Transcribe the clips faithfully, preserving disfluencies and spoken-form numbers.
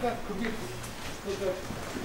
아까 그게 그, 그,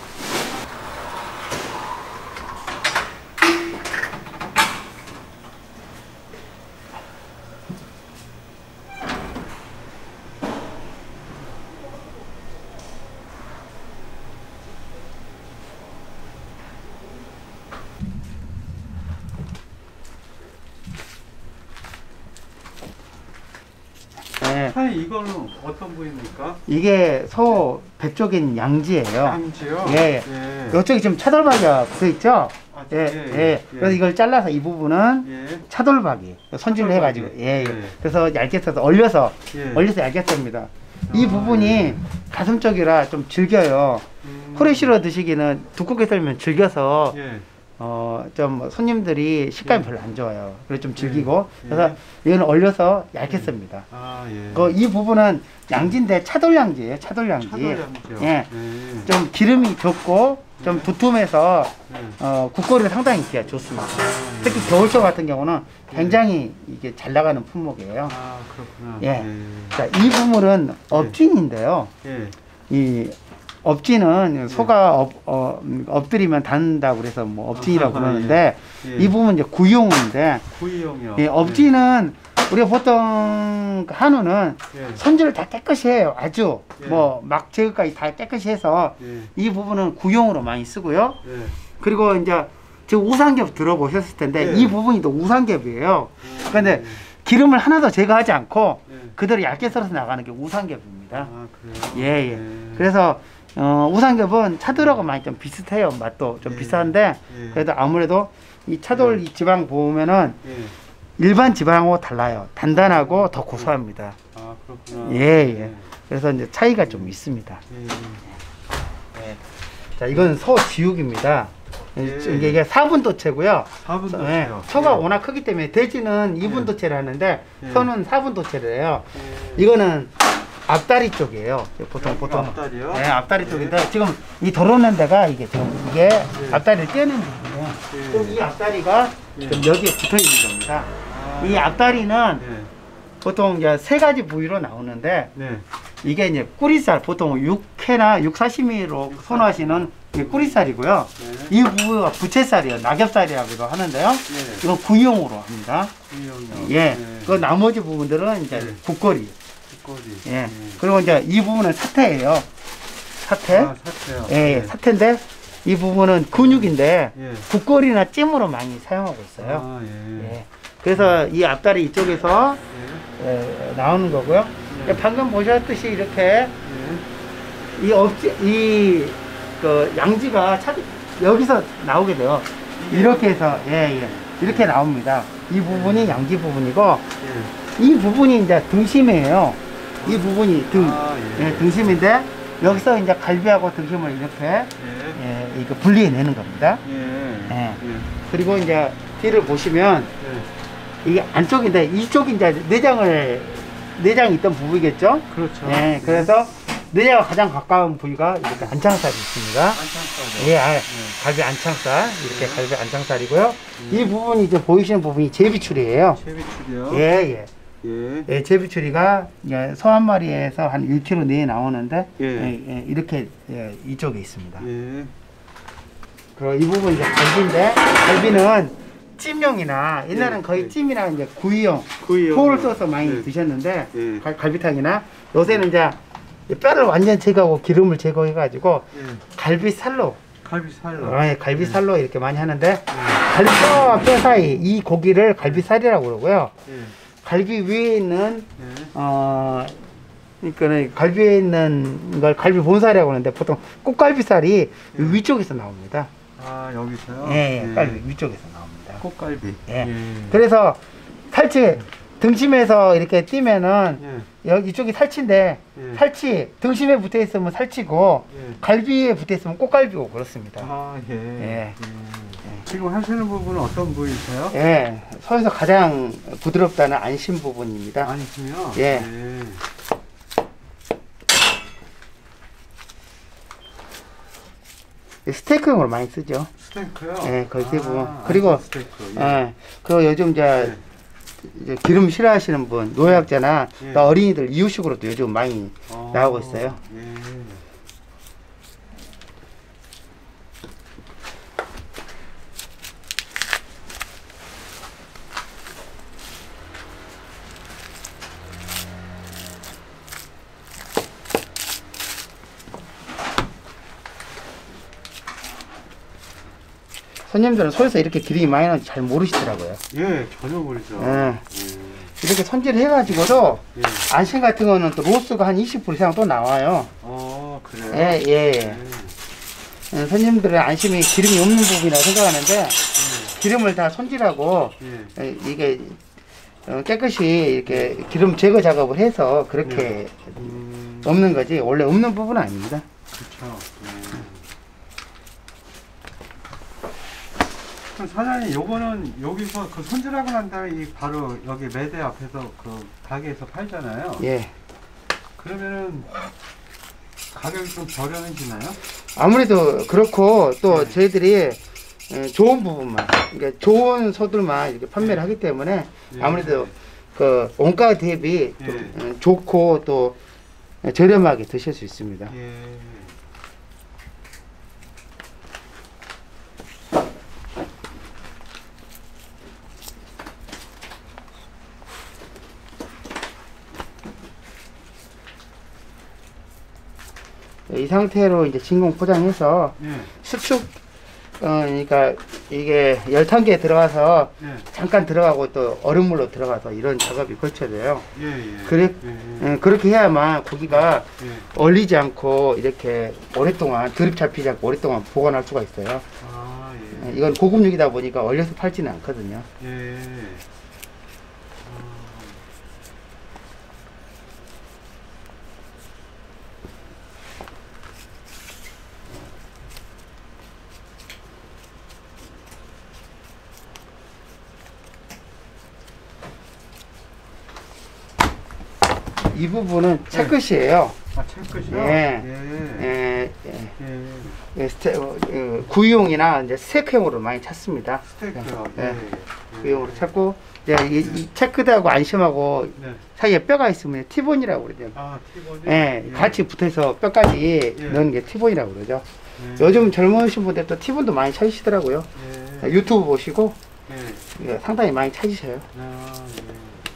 네. 사장님 이거는 어떤 부위입니까? 이게 소 배 쪽인 양지예요. 양지요? 예. 예. 이쪽에 지금 차돌박이가 붙어 있죠? 아, 예, 예, 예. 예. 그래서 이걸 잘라서 이 부분은 예. 차돌박이 손질을 해가지고, 예, 예. 예. 그래서 얇게 써서 얼려서, 예. 얼려서 얇게 씁니다. 이 아, 부분이 예. 가슴 쪽이라 좀 질겨요. 음. 후레쉬로 드시기는 두껍게 썰면 질겨서, 예. 어, 좀 손님들이 식감이 예. 별로 안 좋아요. 그래서 좀 질기고, 예. 그래서 이거는 얼려서 얇게 씁니다. 아, 예. 그 이 부분은 양지인데 차돌양지예요. 차돌양지. 차돌양지요? 예. 예. 좀 기름이 좋고 좀 네. 두툼해서 예. 어, 국거리가 상당히 기가 좋습니다. 특히 겨울철 같은 경우는 굉장히 이게 잘 나가는 품목이에요. 아, 그렇구나. 예. 예. 자, 이 부분은 업진인데요. 예. 이 업진은 소가 업, 어, 음, 엎드리면 닿는다고 그래서 뭐 업진이라고 아하, 그러는데 예. 예. 이 부분은 이제 구용인데 구이용이요. 예, 업진은 우리가 보통 한우는 예. 손질을 다 깨끗이 해요. 아주 예. 뭐 막 제거까지 다 깨끗이 해서 예. 이 부분은 구용으로 많이 쓰고요. 예. 그리고 이제 지금 우삼겹 들어보셨을 텐데 예. 이 부분이 또 우삼겹이에요. 음. 그런데 기름을 하나도 제거하지 않고 예. 그대로 얇게 썰어서 나가는 게 우삼겹입니다. 아, 그래요? 예, 예. 그래서 어, 우삼겹은 차돌하고 많이 좀 비슷해요. 맛도 좀 예. 비슷한데 예. 그래도 아무래도 이 차돌 예. 이 지방 보면은 예. 일반 지방하고 달라요. 단단하고 더 고소합니다. 아, 그렇구나. 예, 예. 그래서 이제 차이가 좀 있습니다. 예. 예. 자, 이건 소 지육입니다. 예. 이게, 이게 사 분도체고요. 사 분도체요. 예. 소가 예. 워낙 크기 때문에 돼지는 이 분도체를 하는데 예. 소는 사 분도체를 해요. 예. 이거는 앞다리 쪽이에요. 보통 여기가 보통 앞다리요? 네, 앞다리 예. 쪽인데 지금 이 도로는 데가 이게 지금 이게 예. 앞다리를 떼는 부분이에요. 예. 그럼 이 앞다리가 예. 지금 여기에 붙어 있는 겁니다. 아. 이 앞다리는 예. 보통 이제 세 가지 부위로 나오는데 네. 이게 이제 꾸리살, 보통 육회나 육사시미로 선호하시는 이게 꾸리살이고요. 네. 이 부위가 부채살이에요. 낙엽살이라고도 하는데요. 네. 이건 구이용으로 합니다. 구이용이요. 예. 네. 그 나머지 부분들은 이제 네. 국거리. 국거리. 예. 네. 그리고 이제 이 부분은 사태예요. 사태. 아, 사태요. 예, 네. 사태인데 이 부분은 근육인데 예. 국거리나 찜으로 많이 사용하고 있어요. 아, 예. 예. 그래서 이 앞다리 이쪽에서 예. 예, 나오는 거고요. 네. 방금 보셨듯이 이렇게 예. 이 업지 이그 양지가 차, 여기서 나오게 돼요. 이렇게 해서 예, 예. 이렇게 나옵니다. 이 부분이 양지 부분이고 예. 이 부분이 이제 등심이에요. 이 부분이 등 아, 예. 예, 등심인데 여기서 이제 갈비하고 등심을 이렇게 예. 예, 이거 분리해내는 겁니다. 예. 예. 예. 그리고 이제 뒤를 보시면 예. 이게 안쪽인데 이쪽이 이제 내장을 내장이 있던 부위겠죠? 그렇죠. 예, 그래서 내장과 가장 가까운 부위가 이렇게 안창살이 있습니다. 안창살. 예, 아, 네. 갈비 안창살 이렇게 네. 갈비 안창살이고요. 네. 이 부분이 이제 보이시는 부분이 제비추리예요. 채비출이요. 예, 예. 예. 예, 제비추리가 예, 소 한 마리에서 한 일 킬로그램 내에 나오는데 예. 예, 예, 이렇게 예, 이쪽에 있습니다. 예. 그리고 이 부분 이제 갈비인데 갈비는 찜용이나 옛날엔 예, 거의 예. 찜이나 이제 구이용, 구이용. 포를 써서 많이 예. 드셨는데 예. 갈, 갈비탕이나 요새는 이제 뼈를 완전 제거하고 기름을 제거해가지고 예. 갈비살로, 갈비살로. 어, 예, 갈비살로 이렇게 많이 하는데 갈비와 뼈 사이 이 고기를 갈비살이라고 그러고요. 예. 갈비 위에 있는 예. 어 그러니까 갈비 위에 있는 걸 갈비 본살이라고 하는데 보통 꽃갈비살이 예. 위쪽에서 나옵니다. 아, 여기서요? 예, 예, 갈비 위쪽에서 나옵니다. 꽃갈비. 예. 예. 그래서 살치 등심에서 이렇게 띄면은 예. 여기 이쪽이 살치인데 예. 살치 등심에 붙어 있으면 살치고 예. 갈비에 붙어 있으면 꽃갈비고 그렇습니다. 아, 예. 예. 예. 지금 하시는 부분은 어떤 부위세요? 예, 소에서 가장 부드럽다는 안심 부분입니다. 안심이요? 예. 예. 스테이크용으로 많이 쓰죠. 스테이크요? 예, 거의 대부분. 아, 그리고 스테이크. 예. 예, 그 요즘 이제, 예. 이제 기름 싫어하시는 분, 노약자나 예. 또 어린이들 이유식으로도 요즘 많이 어, 나오고 있어요. 예. 손님들은 소에서 이렇게 기름이 많이 나는지 잘 모르시더라고요. 예, 전혀 모르죠. 예. 예. 이렇게 손질을 해가지고도 예. 안심 같은 거는 또 로스가 한 이십 퍼센트 이상 또 나와요. 어, 그래요? 예, 예. 예. 예, 손님들의 안심이 기름이 없는 부분이라고 생각하는데 기름을 다 손질하고 예. 예, 이게 어, 깨끗이 이렇게 기름 제거 작업을 해서 그렇게 음, 없는 거지 원래 없는 부분은 아닙니다. 그렇죠. 예. 그럼 사장님, 요거는 여기서 그 손질하고 난 다음에 이 바로 여기 매대 앞에서 그 가게에서 팔잖아요. 예. 그러면은 가격이 좀 저렴해지나요? 아무래도 그렇고 또 네. 저희들이 예, 좋은 부분만, 그러니까 좋은 소들만 이렇게 판매를 하기 때문에 예. 아무래도 그 원가 대비 좀 예. 예, 좋고 또 저렴하게 드실 수 있습니다. 예. 이 상태로 이제 진공 포장해서 예. 수축, 어, 그러니까 이게 열탕기에 들어가서 예. 잠깐 들어가고 또 얼음물로 들어가서 이런 작업이 거쳐져요. 예. 예. 그래, 예. 예, 그렇게 해야만 고기가 예. 얼리지 않고 이렇게 오랫동안 드립 잡히지 않고 오랫동안 보관할 수가 있어요. 아, 예, 예. 이건 고급육이다 보니까 얼려서 팔지는 않거든요. 예. 이 부분은 채끝이에요. 아, 채끝이요? 예. 예. 예, 예, 예. 예, 스테, 어, 어, 구이용이나 이제 스테이크용으로 많이 찾습니다. 스테이크요. 예. 예. 구이용으로 찾고 이제 이, 이 채끝하고 안심하고 네. 사이에 뼈가 있으면 티본이라고 그러죠. 아, 티본이? 예, 같이 붙어서 뼈까지 예. 넣는 게 티본이라고 그러죠. 예. 요즘 젊으신 분들 또 티본도 많이 찾으시더라고요. 예. 유튜브 보시고 예. 예, 상당히 많이 찾으셔요. 아, 예.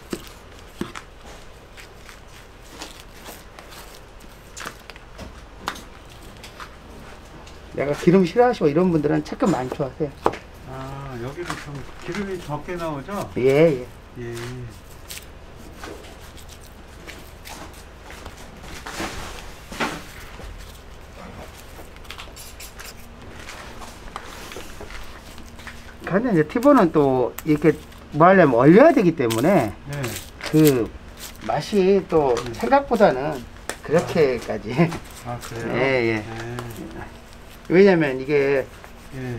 내가 기름 싫어하시고 이런 분들은 채끝 많이 좋아하세요. 아, 여기도 좀 기름이 적게 나오죠? 예, 예. 예. 근데 이제 티본은 또 이렇게 뭐 하려면 얼려야 되기 때문에 네. 그 맛이 또 생각보다는 그렇게까지. 아, 그래요? 예, 예. 예. 왜냐면 이게 예.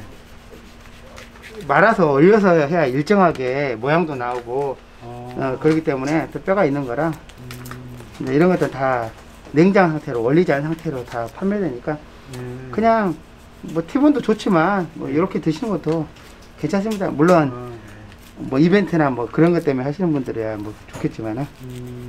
말아서 얼려서 해야 일정하게 모양도 나오고 어, 어, 그렇기 때문에 또 뼈가 있는 거라 음, 근데 이런 것들 다 냉장 상태로 얼리지 않은 상태로 다 판매되니까 예. 그냥 뭐 티본도 좋지만 뭐 이렇게 드시는 것도 괜찮습니다. 물론 아, 네. 뭐 이벤트나 뭐 그런 것 때문에 하시는 분들이야 뭐 좋겠지만은 음.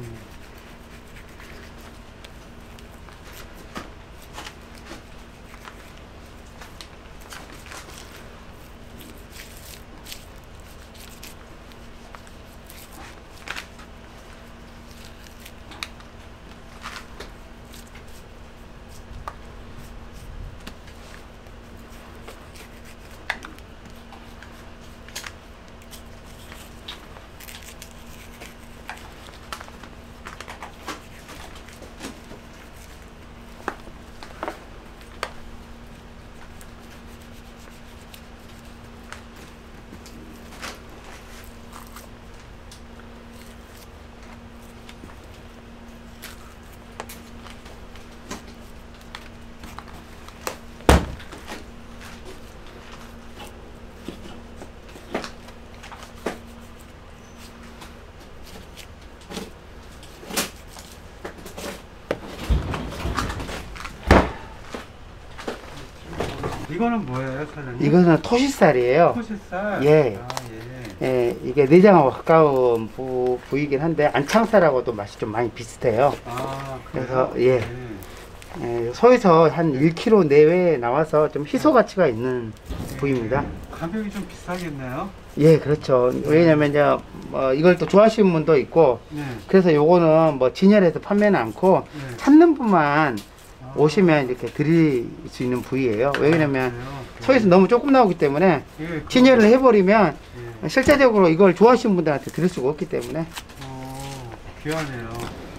이거는 뭐예요, 사장님? 이거는 토시살이에요. 토시살? 예. 아, 예. 예, 이게 내장하고 가까운 부, 부위긴 한데 안창살하고도 맛이 좀 많이 비슷해요. 아, 그래서, 그래요? 예. 예, 소에서 한 일 킬로그램 내외에 나와서 좀 희소 가치가 있는 부위입니다. 가격이 좀 비싸겠네요? 예, 그렇죠. 왜냐면 이제 뭐 이걸 또 좋아하시는 분도 있고 네. 그래서 요거는 뭐 진열해서 판매는 않고 네. 찾는 분만 아, 오시면 이렇게 드릴 수 있는 부위예요. 왜냐면 그래요? 초에서 너무 조금 나오기 때문에 이게 진열을 해버리면 예. 실제적으로 이걸 좋아하시는 분들한테 드릴 수가 없기 때문에 어, 귀하네요.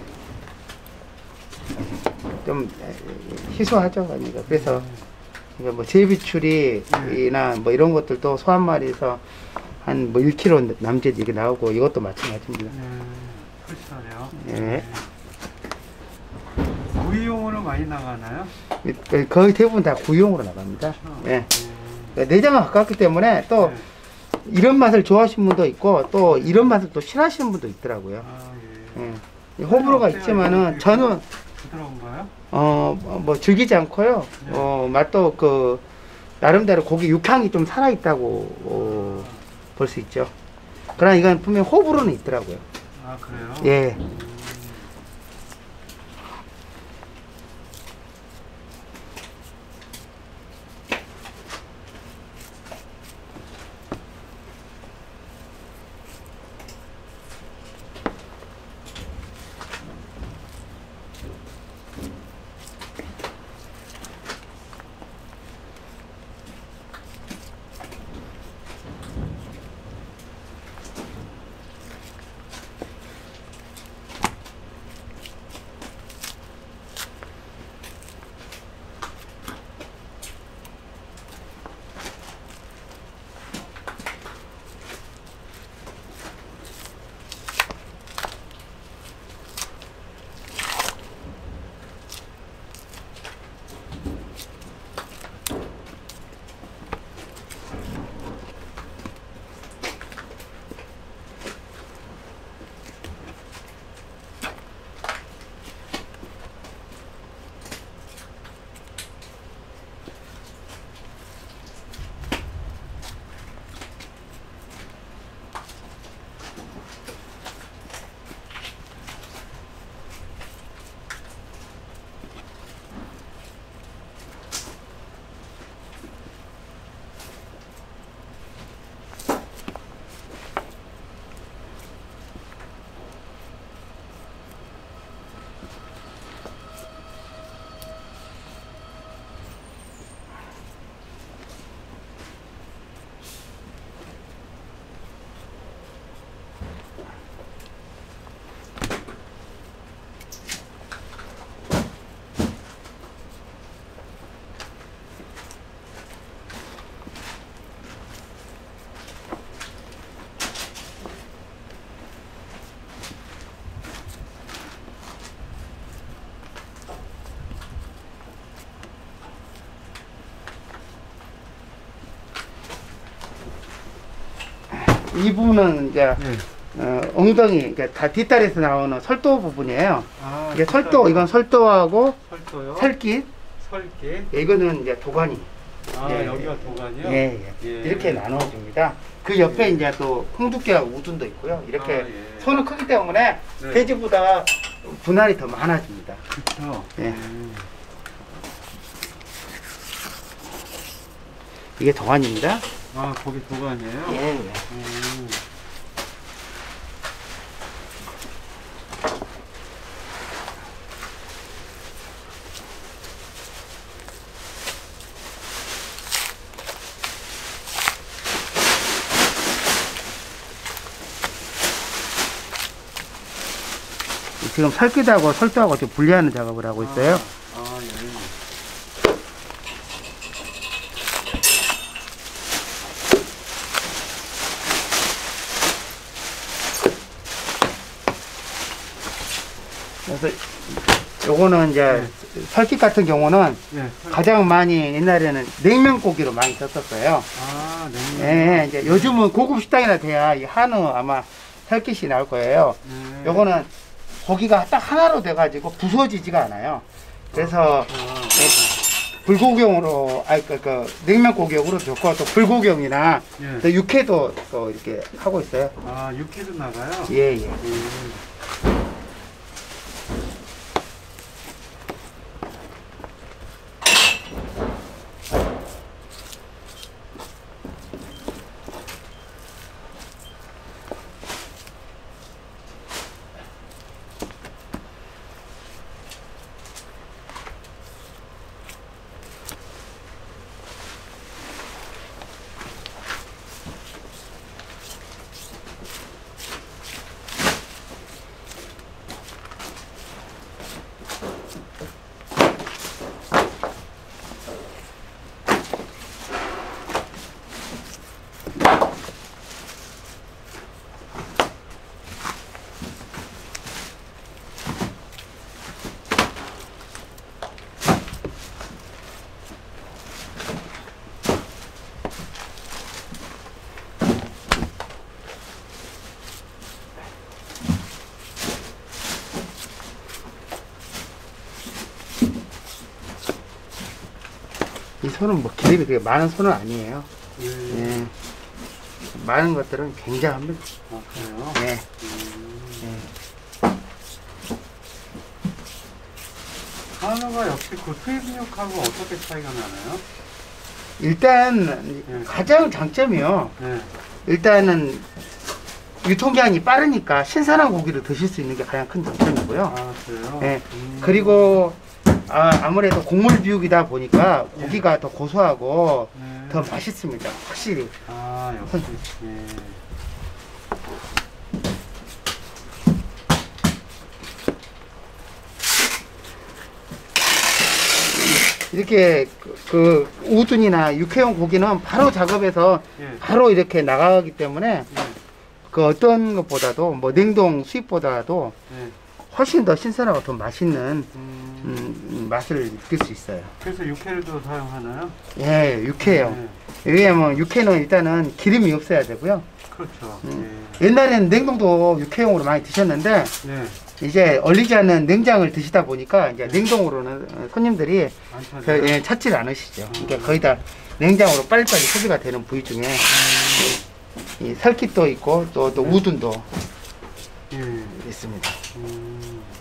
좀 희소하죠. 그러니까 그래서 이거 뭐 제비추리나 뭐 이런 것들도 소 한 마리에서 한 뭐 일 킬로그램 남짓 이게 나오고 이것도 마찬가지입니다. 예, 그렇죠. 예. 구이용으로 많이 나가나요? 거의 대부분 다 구이용으로 나갑니다. 예. 내장은 가깝기 때문에 또 예. 이런 맛을 좋아하시는 분도 있고 또 이런 맛을 또 싫어하시는 분도 있더라고요. 아, 예. 예. 호불호가 어때요? 있지만은 이거 저는 부드러운가요? 어 뭐 즐기지 않고요. 네. 어 맛도 그 나름대로 고기 육향이 좀 살아 있다고 어, 볼 수 있죠. 그러나 이건 분명 히 호불호는 있더라고요. 아, 그래요? 예. 음. 이 부분은 이제 네. 어, 엉덩이, 그러니까 다 뒷다리에서 나오는 설도 부분이에요. 아, 이게 설도, 이건 설도하고 설도요? 설깃, 설계. 이거는 이제 도가니. 아, 예, 여기가 도가니요? 예, 예. 예. 이렇게 나눠줍니다. 그 옆에 예. 이제 또 홍두깨하고 우둔도 있고요. 이렇게 아, 예. 손은 크기 때문에 네. 돼지보다 분할이 더 많아집니다. 그렇죠. 예. 음. 이게 도가니입니다. 아, 거기 도가니에요? 예, 예. 음. 지금 설깃하고 설도하고 좀 분리하는 작업을 하고 있어요. 아, 아, 예. 그래서 요거는 이제 설깃 같은 경우는 예, 설- 가장 많이 옛날에는 냉면고기로 많이 썼었어요. 아, 냉면. 예, 이제 요즘은 고급 식당이나 돼야 이 한우 아마 설깃이 나올 거예요. 네. 요거는 고기가 딱 하나로 돼가지고 부서지지가 않아요. 그래서 아, 예, 불고기용으로, 아니, 그, 그, 냉면고기용으로 좋고, 또 불고기용이나, 예. 또 육회도 또 이렇게 하고 있어요. 아, 육회도 나가요? 예, 예. 음. 손은 뭐 기름이 그렇게 많은 손은 아니에요. 예. 예. 많은 것들은 굉장합니다. 아, 그래요? 예. 음. 예. 한우가 역시 그 수입육하고 어떻게 차이가 나나요? 일단 예. 가장 장점이요. 네. 일단은 유통기한이 빠르니까 신선한 고기를 드실 수 있는 게 가장 큰 장점이고요. 아, 그래요? 예. 음. 그리고 아, 아무래도 곡물 비육이다 보니까 고기가 더 고소하고 네. 더 맛있습니다. 확실히. 아, 역시. 예. 이렇게 그, 그 우둔이나 육회용 고기는 바로 작업해서 예. 바로 이렇게 나가기 때문에 예. 그 어떤 것보다도 뭐 냉동 수입보다도 예. 훨씬 더 신선하고 더 맛있는 음. 음, 맛을 느낄 수 있어요. 그래서 육회를 또 사용하나요? 예, 육회요. 예. 왜냐면 육회는 일단은 기름이 없어야 되고요. 그렇죠. 음. 예. 옛날에는 냉동도 육회용으로 많이 드셨는데 네. 이제 얼리지 않는 냉장을 드시다 보니까 이제 냉동으로는 손님들이 안 그, 찾아요? 예, 찾지를 않으시죠. 그러니까 거의 다 냉장으로 빨리빨리 소비가 되는 부위 중에 이 설깃도 있고 또, 또 네. 우둔도 예. 있습니다. 음.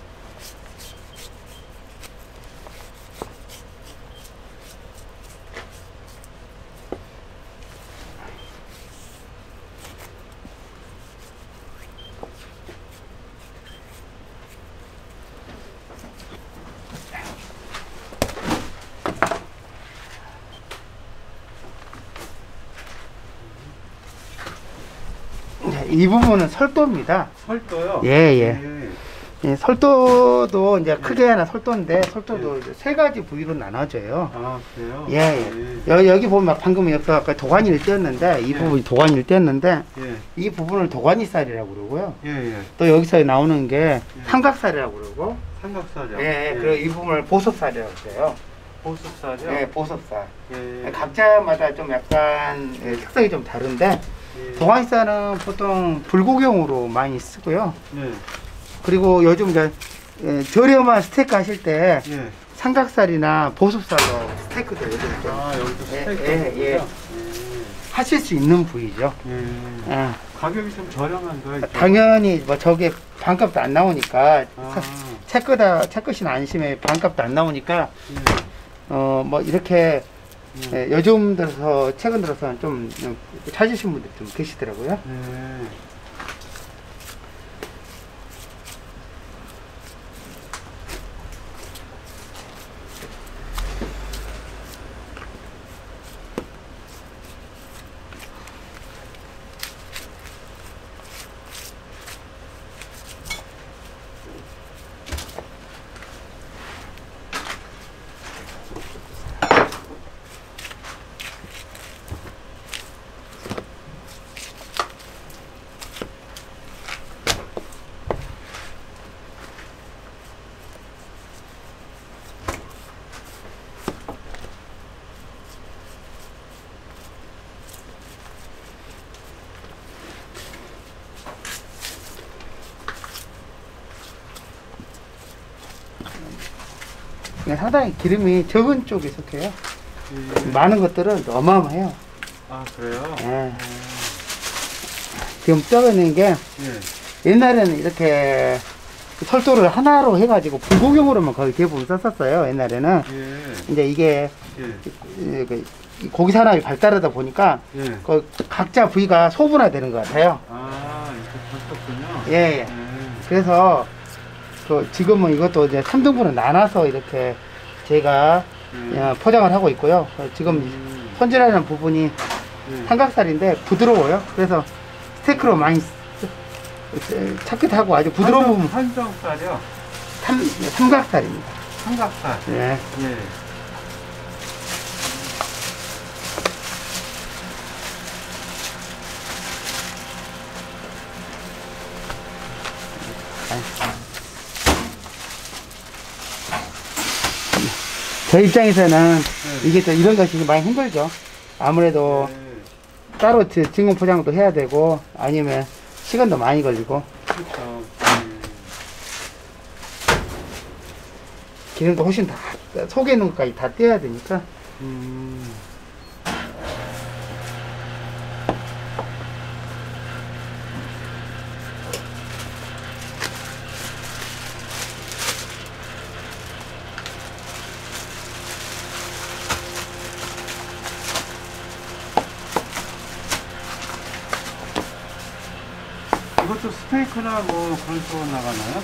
네, 이 부분은 설도입니다. 설도요? 예, 예. 예. 예, 설도도 이제 크게 하나 설도인데 설도도 이제 세 가지 부위로 나눠져요. 아, 그래요? 예, 예. 여, 여기 보면 방금 여기서 아까 도가니를 떼었는데 이 예. 부분이 도가니를 떼었는데 예. 이 부분을 도가니살이라고 그러고요. 예, 예. 또 여기서 나오는 게 삼각살이라고 그러고 삼각살이요? 예, 예. 그리고 이 부분을 보섭살이라고 해요. 보습살이요? 예, 보섭살. 예. 각자마다 좀 약간 예, 특성이 좀 다른데 예. 도가니살은 보통 불고기용으로 많이 쓰고요. 네. 그리고 요즘 이제 예, 저렴한 스테이크 하실 때 예. 삼각살이나 보섭살로 스테이크도 요즘 좀 아, 여기도 예, 스테이크. 예, 예. 예. 하실 수 있는 부위죠. 예. 예. 가격이 좀 저렴한가요? 이쪽? 당연히 뭐 저게 반값도 안 나오니까 아, 차 거다 차 것이나 안심에 반값도 안 나오니까 예. 어 뭐 이렇게 예. 예, 요즘 들어서 최근 들어서는 좀 좀 찾으신 분들 좀 계시더라고요. 예. 그냥 상당히 기름이 적은 쪽에 속해요. 예. 많은 것들은 어마어마해요. 아, 그래요? 예. 지금 떠있는 게 예. 옛날에는 이렇게 설도를 하나로 해가지고 불고기용으로만 거의 대부분 썼었어요. 옛날에는. 예. 이제 이게 예. 이- 그 이 고기 산업이 발달하다 보니까 예. 그 각자 부위가 소분화되는 것 같아요. 아, 이렇게 바꿨군요. 예, 예. 예. 그래서 그 지금은 이것도 이제 삼 등분을 나눠서 이렇게 제가 예. 어, 포장을 하고 있고요. 지금 음. 손질하는 부분이 예. 삼각살인데 부드러워요. 그래서 스테이크로 많이 쓰- 착긋하고 아주 부드러운 부분 한정살이요? 삼, 삼각살입니다. 삼각살. 예. 예. 제 입장에서는 네. 이게 또 이런 것이 많이 힘들죠. 아무래도 예. 따로 지- 진공 포장도 해야 되고 아니면 시간도 많이 걸리고 그렇죠. 기름도 훨씬 다 속에 있는 것까지 다 떼야 되니까 음. 이것도 스테이크나 뭐 그런 쪽으로 나가나요?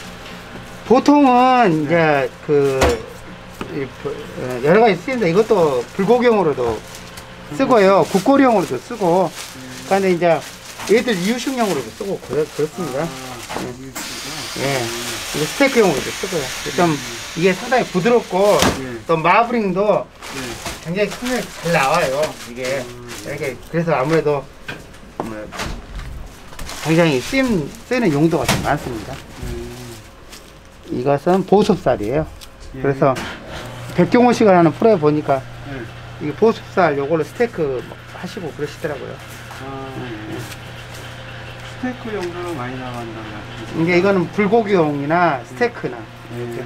보통은 이제 그 이, 어, 여러 가지 쓰인다. 이것도 불고기용으로도 쓰고요, 국거리용으로도 쓰고. 근데 이제 얘들 이유식용으로도 쓰고 그렇, 그렇습니다. 아, 예. 여기 있구나. 예, 이게 스테이크용으로도 쓰고요. 좀 이게 상당히 부드럽고 예. 또 마블링도 예. 굉장히 크게 잘 나와요. 이게 음. 이렇게 그래서 아무래도 뭐 굉장히 쓰임, 쓰는 용도가 좀 많습니다. 음. 이것은 보습살이에요. 예. 그래서 백종원 씨가 하는 프로에 보니까 예. 이게 보습살 요걸로 스테이크 하시고 그러시더라고요. 아, 예. 스테이크 용도로 많이 나간다고 하시죠? 이게 이거는 불고기용이나 스테이크나 예.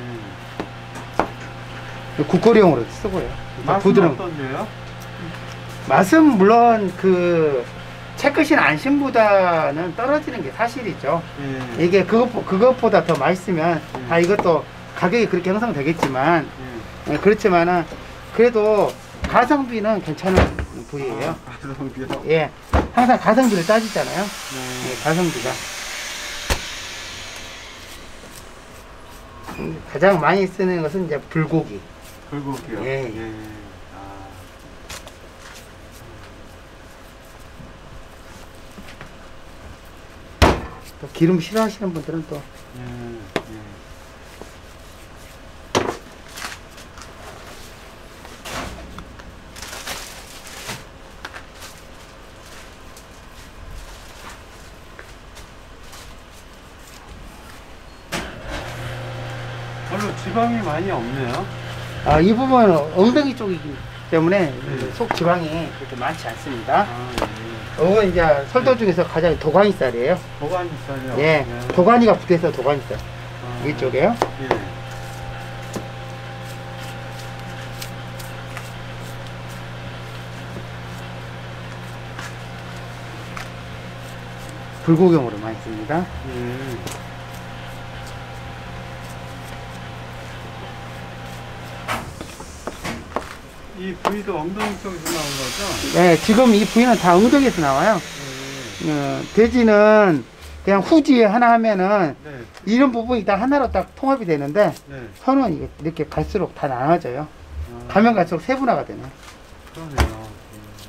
국거리용으로 쓰고요. 맛은 부드러운 어떤데요? 맛은 물론 그 채끝인 안심보다는 떨어지는 게 사실이죠. 예. 이게 그것, 그것보다 더 맛있으면 음. 다 이것도 가격이 그렇게 형성되겠지만, 예. 예, 그렇지만은 그래도 가성비는 괜찮은 부위예요. 아, 가성비요? 예, 항상 가성비를 따지잖아요. 네. 예, 가성비가 음, 가장 많이 쓰는 것은 이제 불고기. 불고기요? 예. 예. 아. 또 기름 싫어하시는 분들은 또 예. 예. 별로 지방이 많이 없네요. 아, 이 부분은 엉덩이 쪽이기 때문에 네. 속 지방이 그렇게 많지 않습니다. 아, 예. 이건 이제 설도 중에서 가장 도가니살이에요. 보관살이요? 예, 예. 도가니가 붙어서 도가니살. 아, 이쪽에요. 예. 불고기용으로 많이 씁니다. 예. 이 부위도 엉덩이 쪽에서 나온 거죠? 네, 지금 이 부위는 다 엉덩이에서 나와요. 예. 어, 돼지는 그냥 후지 하나 하면은 네. 이런 부분이 다 하나로 딱 통합이 되는데, 네. 선은 이게 이렇게 갈수록 다 나눠져요. 아, 가면 갈수록 세분화가 되네. 그러네요. 예.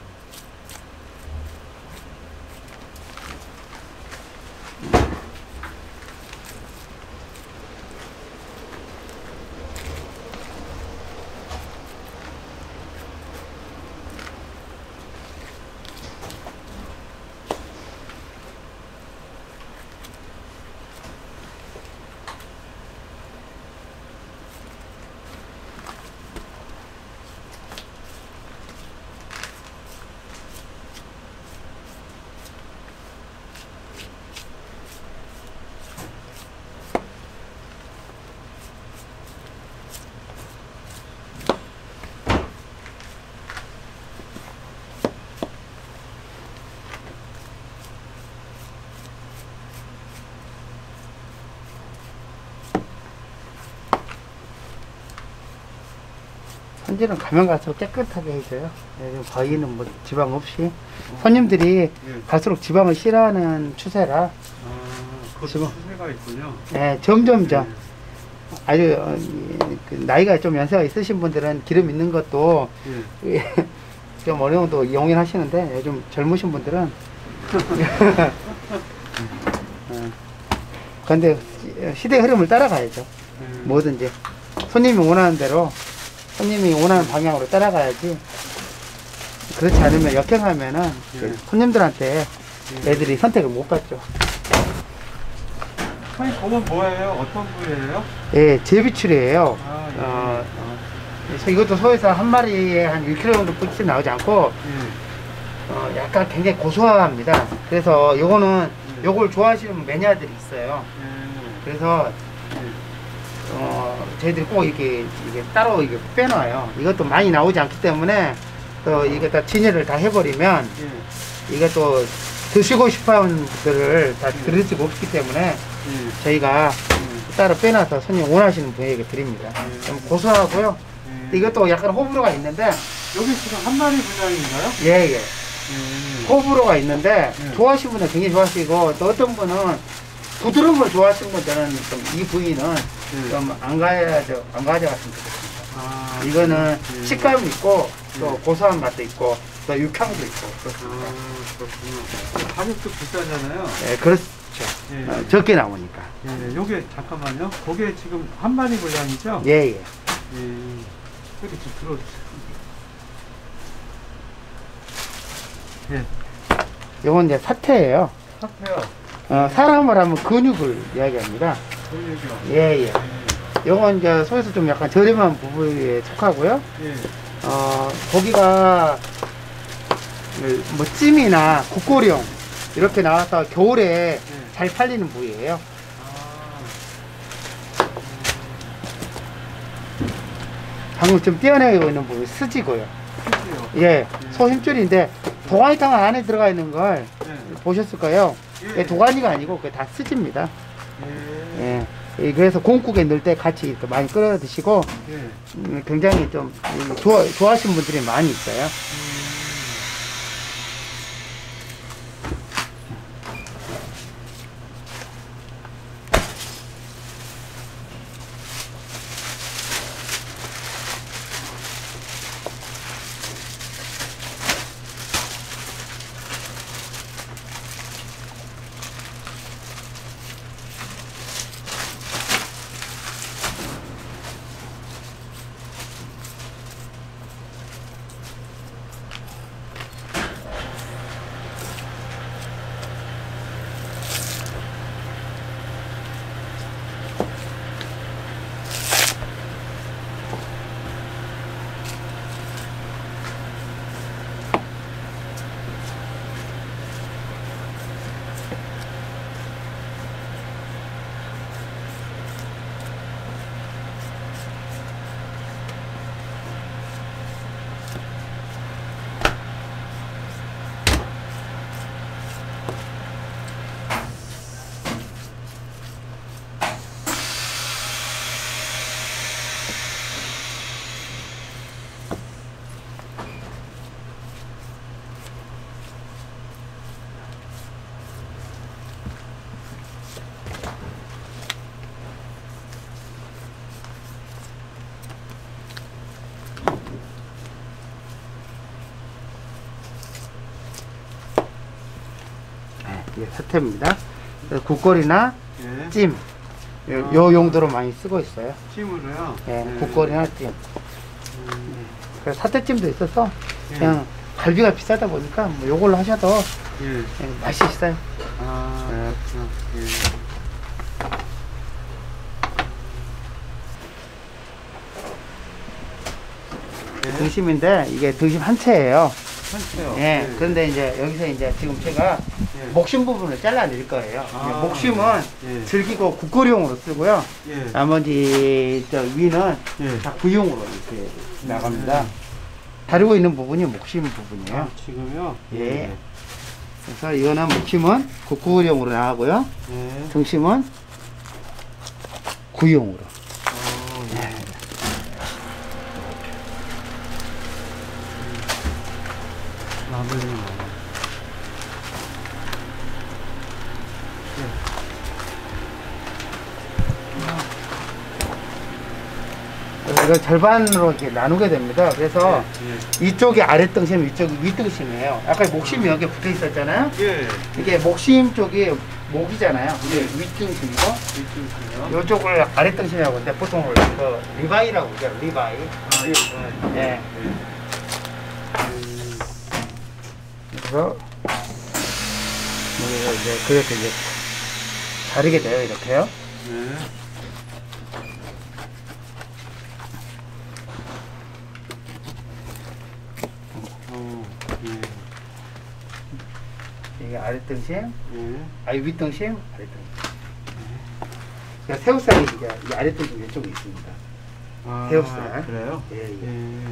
손질은 가면 갈수록 깨끗하게 해줘요. 네, 거의는 뭐 지방 없이. 손님들이 예. 갈수록 지방을 싫어하는 추세라, 아, 그 지금. 추세가 있군요. 예, 점점점. 예. 아주, 어, 이, 그 나이가 좀 연세가 있으신 분들은 기름 있는 것도 예. 좀 어느 정도 이용을 하시는데, 요즘 젊으신 분들은. 어, 근데 시대의 흐름을 따라가야죠. 예. 뭐든지. 손님이 원하는 대로, 손님이 원하는 방향으로 따라가야지. 그렇지 않으면 역행하면은 예. 손님들한테 예. 애들이 선택을 못 받죠. 선생님, 그건 뭐예요? 어떤 부위예요? 예, 제비추리예요. 아, 예. 어, 그래서 이것도 소에서 한 마리에 한 일 킬로그램 정도 뿌리 나오지 않고, 예. 어, 약간 굉장히 고소합니다. 그래서 요거는, 요걸 좋아하시는 매니아들이 있어요. 예. 그래서 예. 어, 저희들이 꼭 이렇게, 이게 따로 이게 빼놔요. 이것도 많이 나오지 않기 때문에 또 이게 다 진열을 다 해버리면 예. 이게 또 드시고 싶어 하는 분들을 다 들을 수가 없기 때문에 예. 저희가 예. 따로 빼놔서 손님 원하시는 분에게 드립니다. 예. 좀 고소하고요. 예. 이것도 약간 호불호가 있는데, 여기 지금 한 마리 분량인가요? 예, 예. 예. 호불호가 있는데, 예. 좋아하시는 분은 굉장히 좋아하시고, 또 어떤 분은 부드러운 걸 좋아하시는 분들은 좀 이 부위는 예. 좀 안 가져, 안 가져갔으면 좋겠습니다. 아, 이거는 예. 식감이 있고, 또 예. 고소한 맛도 있고, 또 육향도 있고, 아, 그렇습니다. 그렇군요. 가격도 비싸잖아요. 예, 그렇죠. 예. 어, 적게 나오니까. 예, 요게 잠깐만요. 그게 지금 한 마리 분량이죠? 예, 예. 예. 이렇게 좀 들어주세요. 예. 요건 이제 사태예요. 사태요. 어, 사람을 하면 근육을 이야기합니다. 근육이요. 예, 예. 요건 이제 소에서 좀 약간 저렴한 부분에 속하고요. 예. 어, 고기가 뭐 찜이나 국고령 이렇게 나와서 겨울에 예. 잘 팔리는 부위예요. 아. 방금 좀 떼어내고 있는 부위 스지고요. 크지요. 예, 소 힘줄인데 도가니탕 안에 들어가 있는 걸 예. 보셨을 거예요. 예. 도가니가 아니고 그게 다 스지입니다. 예. 예. 예, 그래서 공국에 넣을 때 같이 이렇게 많이 끓여 드시고 예. 음, 굉장히 좀 좋아, 좋아하시는 분들이 많이 있어요. 이게 사태입니다. 그래서 국거리나 예. 찜, 요, 요 용도로 많이 쓰고 있어요. 찜으로요? 예, 예. 국거리나 찜. 음. 그래서 사태찜도 있어서 예. 그냥 갈비가 비싸다 보니까 뭐 요걸로 하셔도 예. 예, 맛이 있어요. 아, 예. 그렇구나. 예. 예. 등심인데 이게 등심 한 채예요. 한채요. 예, 그런데 이제 여기서 이제 지금 제가 예. 목심 부분을 잘라낼 거예요. 아, 목심은 예. 즐기고 국거리용으로 쓰고요. 예. 나머지 저 위는 예. 다 구용으로 이렇게 나갑니다. 다루고 있는 부분이 목심 부분이에요. 아, 지금요? 예. 그래서 이거는 목심은 국구용으로 나가고요. 예. 등심은 구용으로. 어, 예. 라벨이 많아. 이걸 절반으로 이렇게 나누게 됩니다. 그래서 예. 이쪽이 아랫등심, 이쪽이 윗등심이에요. 아까 목심이 여기 붙어 있었잖아요. 예. 이게 목심 쪽이 목이잖아요. 이게 윗등심이고, 이쪽이요? 이쪽을 아랫등심이라고 하는데 보통 그 리바이라고 그러죠. 리바이. 아, 예. 예. 예. 그래서 여기가 이제 그렇게 이제 자르게 돼요. 이렇게요. 네. 어, 예. 이게 아랫등심, 예. 아니 윗등심, 아랫등심. 그러니까 새우살이 이제 이 아랫돌 좀 왼쪽에 있습니다. 아, 새우살. 그래요? 예, 예. 예.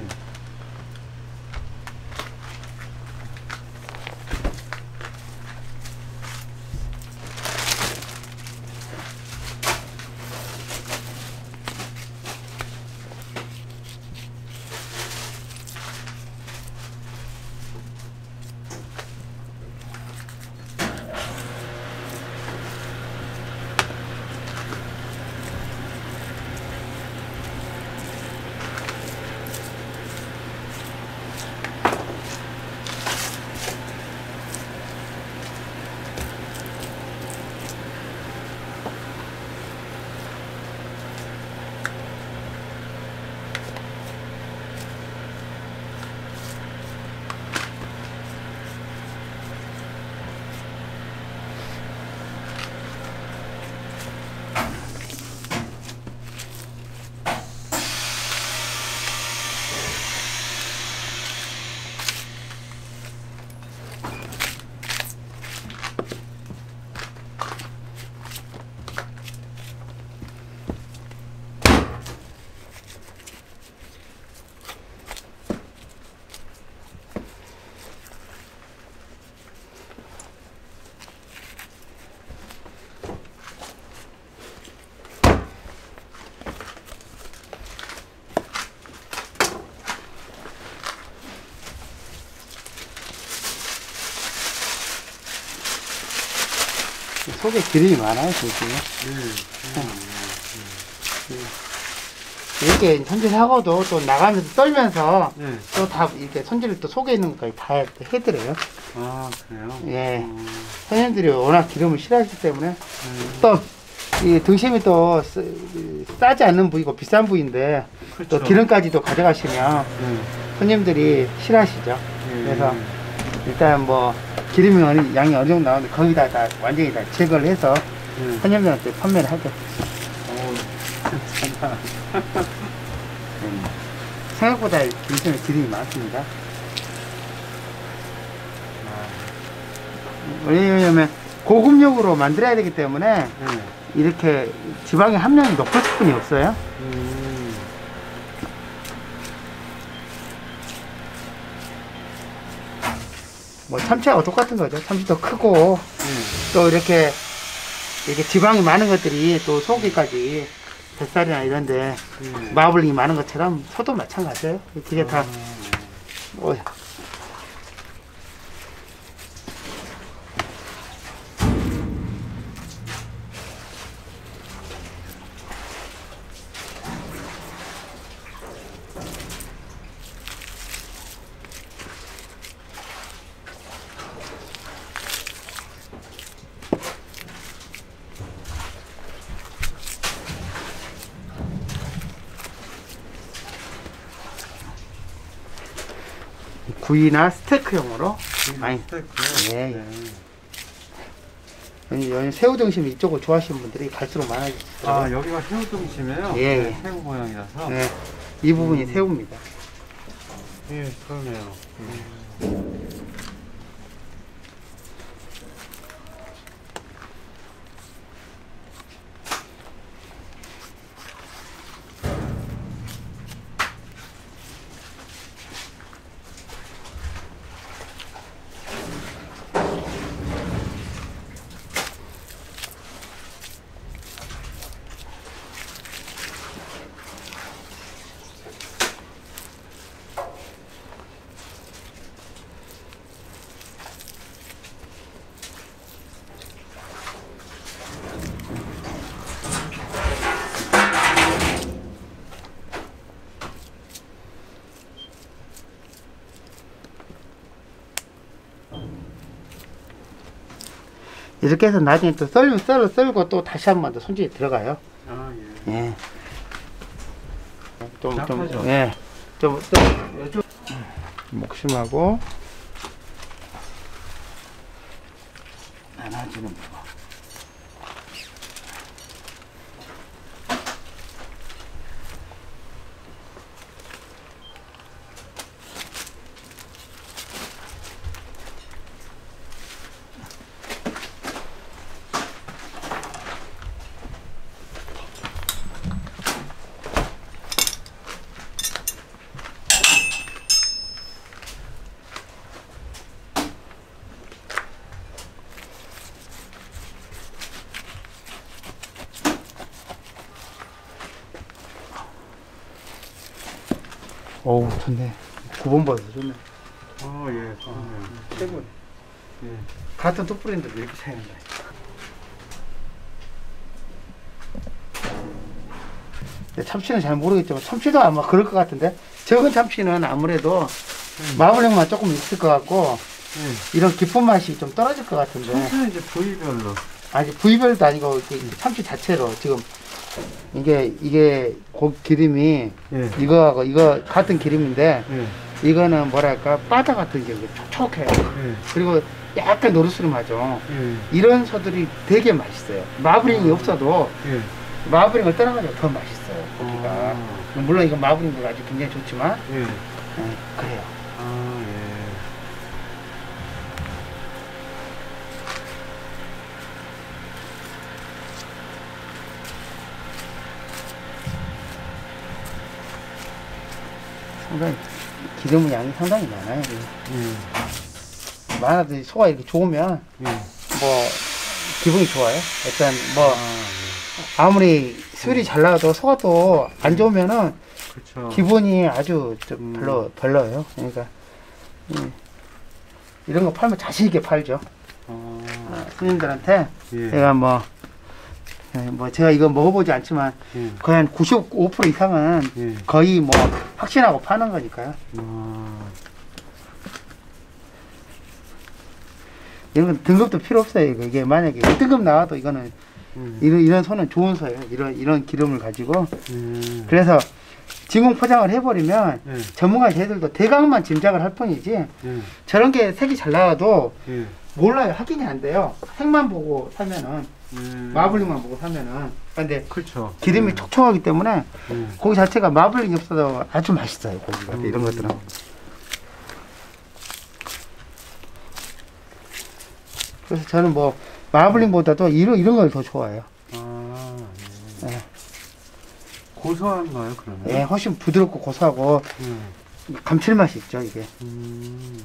속에 기름이 많아요, 지금. 예. 이렇게 손질하고도 또 나가면서 떨면서 예. 또 다 이렇게 손질을 또 속에 있는 것까지 다 해드려요. 아, 그래요? 예. 어, 손님들이 워낙 기름을 싫어하기 때문에 예. 또 이 등심이 또 쓰, 싸지 않는 부위고 비싼 부위인데 그렇죠. 또 기름까지도 가져가시면 예. 손님들이 싫어하시죠. 예. 그래서 일단 뭐 기름이 어느, 양이 어느 정도 나오는데 거기다 다 완전히 다 제거를 해서 예. 손님들한테 판매를 하죠. 어, 괜찮다. 음. 생각보다 등심에 기름이 많습니다. 왜냐면 고급육으로 만들어야 되기 때문에 예. 이렇게 지방의 함량이 높을 수뿐이 없어요. 음. 뭐 참치하고 똑같은 거죠. 참치도 크고 예. 또 이렇게 이렇게 지방이 많은 것들이 또 속에까지 뱃살이나 이런데 예. 마블링이 많은 것처럼 소도 마찬가지예요. 이게 다 아, 뭐 구이나 스테이크용으로 많이. 스테이크요? 예. 네. 여기, 여기 새우 등심 이쪽을 좋아하시는 분들이 갈수록 많아지더라고요. 아, 여기가 새우 등심이에요? 예. 네, 새우 모양이라서. 네, 이 부분이 음. 새우입니다. 예, 그러네요. 음. 이렇게 해서 나중에 또 썰면 썰어 썰고 또 다시 한 번 더 손질이 들어가요. 아, 예. 예. 좀, 좀, 약하죠? 예. 좀, 좀, 좀, 목심하고, 나눠주는 거. 어우, 좋네. 구 번 버섯 좋네. 어, 예, 어, 좋네요. 최고. 예. 같은 뚝불인데도 이렇게 차이는 거야. 참치는 잘 모르겠지만 참치도 아마 그럴 것 같은데 적은 참치는 아무래도 음. 마블링만 조금 있을 것 같고 예. 이런 깊은 맛이 좀 떨어질 것 같은데 참치는 이제 부위별로. 아직 부위별도 아니고 그 참치 자체로 지금 이게 이게 고 기름이 예. 이거하고 이거 같은 기름인데 예. 이거는 뭐랄까 바다 같은 게 촉촉해요. 예. 그리고 약간 노르스름하죠. 예. 이런 소들이 되게 맛있어요. 마블링이 없어도 예. 마블링을 떠나가지고 더 맛있어요. 고기가. 아. 물론 이건 마블링도 아주 굉장히 좋지만 예. 네, 그래요. 아, 예. 상당히 기름 양이 상당히 많아요. 예. 많아도 소가 이렇게 좋으면 예. 뭐 기분이 좋아요. 일단 뭐 아, 아무리 술이 잘 나와도 소가 또 안 좋으면은 예. 그쵸. 기분이 아주 좀 음. 별로 별로예요. 그러니까 음, 이런 거 팔면 자신 있게 팔죠. 아, 아, 손님들한테 예. 제가 뭐, 예, 뭐 제가 이거 먹어보지 않지만 예. 거의 한 구십오 퍼센트 이상은 예. 거의 뭐 확신하고 파는 거니까요. 아, 이런 건 등급도 필요 없어요. 이거. 이게 만약에 일 등급 나와도 이거는 음. 이런 이런 소는 좋은 소예요. 이런 이런 기름을 가지고 음. 그래서 진공 포장을 해버리면 예. 전문가 저희들도 대강만 짐작을 할 뿐이지 예. 저런 게 색이 잘 나와도 예. 몰라요. 확인이 안 돼요. 색만 보고 사면은 음. 마블링만 보고 사면은 근데 그렇죠. 기름이 촉촉하기 때문에 예. 고기 자체가 마블링이 없어도 아주 맛있어요. 고기가 음. 이런 것들은. 그래서 저는 뭐 마블링보다도 이런 이런 걸 더 좋아해요. 아, 예. 예. 고소한가요, 그러면? 예, 훨씬 부드럽고 고소하고 예. 감칠맛이 있죠 이게. 음.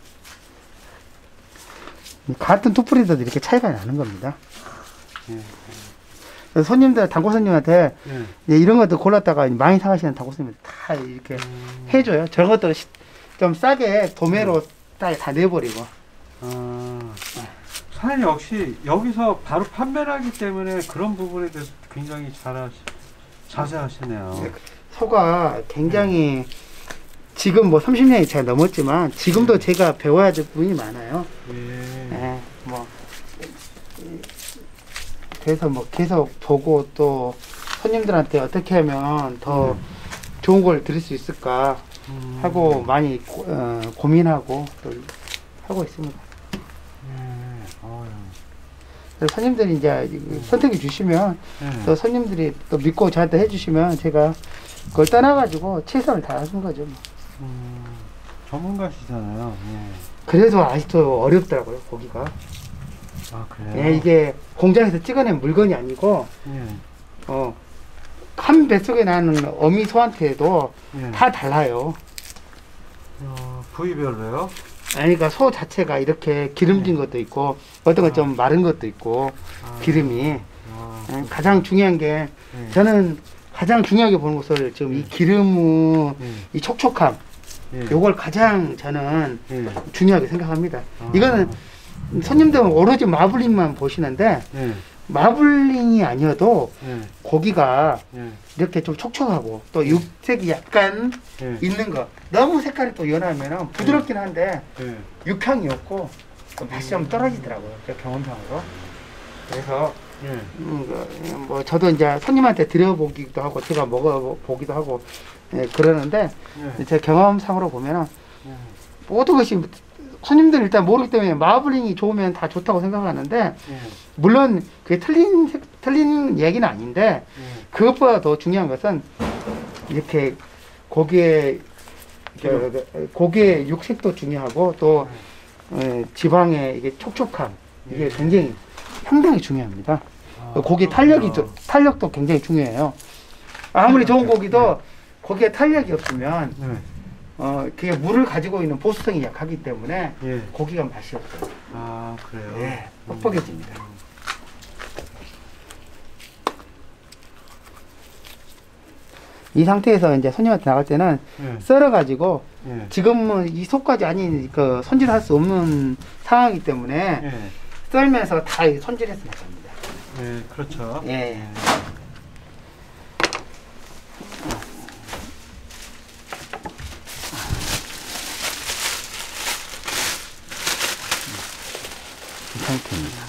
같은 뚜프리도 이렇게 차이가 나는 겁니다. 예. 그래서 손님들 단골 손님한테 예. 이제 이런 것들 골랐다가 많이 사가시는 단골 손님들 다 이렇게 음. 해줘요. 저런 것들 좀 싸게 도매로 딱 다 내버리고. 아, 사장님 역시 여기서 바로 판매를 하기 때문에 그런 부분에 대해서 굉장히 잘하시, 자세하시네요. 소가 굉장히 지금 뭐 삼십 년이 잘 넘었지만 지금도 제가 배워야 될 부분이 많아요. 예. 예, 뭐 그래서 뭐 계속 보고 또 손님들한테 어떻게 하면 더 음. 좋은 걸 드릴 수 있을까 음. 하고 많이 고, 어, 고민하고 또 하고 있습니다. 예. 어휴. 그래서 손님들이 이제 선택해 주시면 예. 또 손님들이 또 믿고 저한테 해주시면 제가 그걸 떠나가지고 최선을 다하는 거죠. 뭐. 음, 전문가시잖아요. 예. 그래도 아직도 어렵더라고요, 고기가. 아, 그래요? 예, 이게 공장에서 찍어낸 물건이 아니고, 예. 어, 한 뱃속에 나는 어미 소한테도 예. 다 달라요. 어, 부위별로요? 아니, 그러니까 소 자체가 이렇게 기름진 네. 것도 있고, 어떤 건 좀 마른 것도 있고, 아. 기름이. 아, 예, 가장 중요한 게, 예. 저는 가장 중요하게 보는 것을 지금 이 기름의 예. 이 촉촉함, 예. 요걸 가장 저는 예. 중요하게 생각합니다. 아. 이거는 손님들은 오로지 마블링만 보시는데, 예. 마블링이 아니어도 예. 고기가 예. 이렇게 좀 촉촉하고 또 육색이 약간 예. 있는 거 너무 색깔이 또 연하면 부드럽긴 한데 예. 육향이 없고 또 맛이 좀 떨어지더라고요. 제 경험상으로. 그래서 예. 음, 그, 뭐 저도 이제 손님한테 드려보기도 하고 제가 먹어보기도 하고 예, 그러는데 예. 제 경험상으로 보면은 예. 모든 것이 손님들 일단 모르기 때문에 마블링이 좋으면 다 좋다고 생각하는데 예. 물론 그게 틀린 색- 틀린 얘기는 아닌데 예. 그것보다 더 중요한 것은 이렇게 고기의 그, 그, 고기의 육색도 중요하고 또 어, 지방의 이게 촉촉함 이게 예. 굉장히 상당히 중요합니다. 아, 고기 탄력이 그렇구나. 좀- 탄력도 굉장히 중요해요. 아무리 좋은 고기도 고기에 탄력이 없으면 예. 어 그게 물을 가지고 있는 보수성이 약하기 때문에 예. 고기가 맛이 없어요. 아, 그래요? 예, 뻑뻑해집니다. 이 상태에서 이제 손님한테 나갈 때는 예. 썰어가지고 예. 지금은 이 속까지 아닌 그 손질할 수 없는 상황이기 때문에 예. 썰면서 다 손질해서 나갑니다. 예, 그렇죠. 예. 이 상태입니다.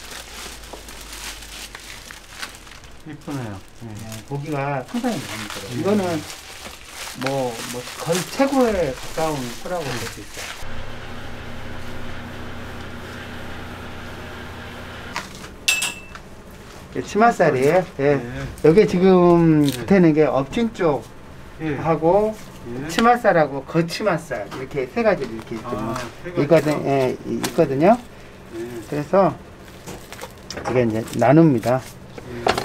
이쁘네요. 예. 네, 고기가 상당히 많이 들어요. 이거는 뭐, 뭐 거의 최고에 가까운 소라고 볼 수 있어요. 이게 치맛살이에요. 예. 예. 여기 지금 예. 붙어있는 게 업진 쪽하고 예. 예. 치맛살하고 거치맛살 이렇게 세 가지를 이렇게 아, 세 가지요? 있거든, 예, 이- 있거든요. 예. 그래서 이게 이제 나눕니다. 예.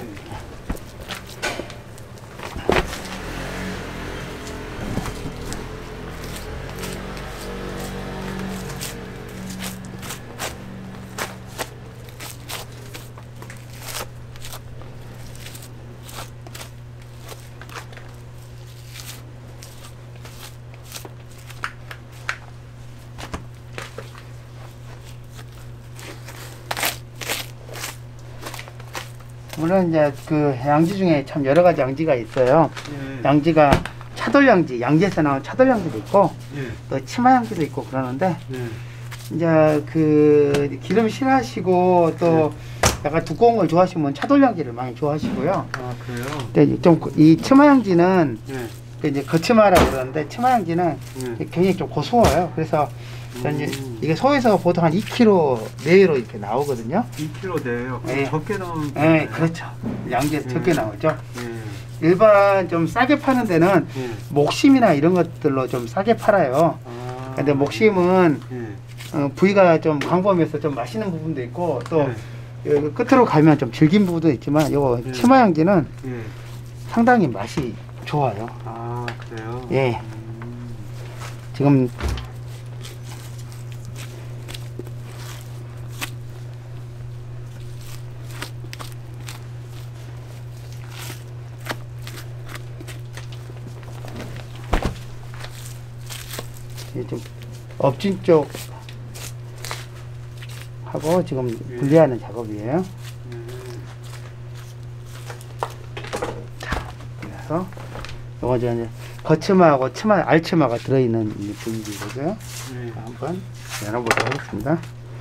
물론 이제 그 양지 중에 참 여러 가지 양지가 있어요. 예. 양지가 차돌 양지, 양지에서 나온 차돌 양지도 있고 예. 또 치마 양지도 있고 그러는데 예. 이제 그 기름 싫어하시고 또 네. 약간 두꺼운 걸 좋아하시면 차돌 양지를 많이 좋아하시고요. 아, 그래요? 근데 좀 이 치마 양지는 예. 그 이제 거치마라고 그러는데 치마 양지는 예. 굉장히 좀 고소해요. 그래서 음. 이제 이게 소에서 보통 한 이 킬로그램 내외로 이렇게 나오거든요. 이 킬로그램 내요. 예. 적게 나오면 네, 그렇죠. 양지에서 예. 적게 나오죠. 예. 일반 좀 싸게 파는 데는 예. 목심이나 이런 것들로 좀 싸게 팔아요. 아. 근데 목심은 예. 어, 부위가 좀 광범위해서 좀 맛있는 부분도 있고 또 예. 여기 끝으로 가면 좀 질긴 부분도 있지만 요거 예. 치마 양지는 예. 상당히 맛이 좋아요. 아, 그래요? 예. 음. 지금 이게 좀 업진 쪽 하고 지금 예. 분리하는 작업이에요. 예. 그래서 요거 이제 거치마하고 치마 알치마가 들어있는 이 분기고요. 예. 한번 열어보도록 하겠습니다.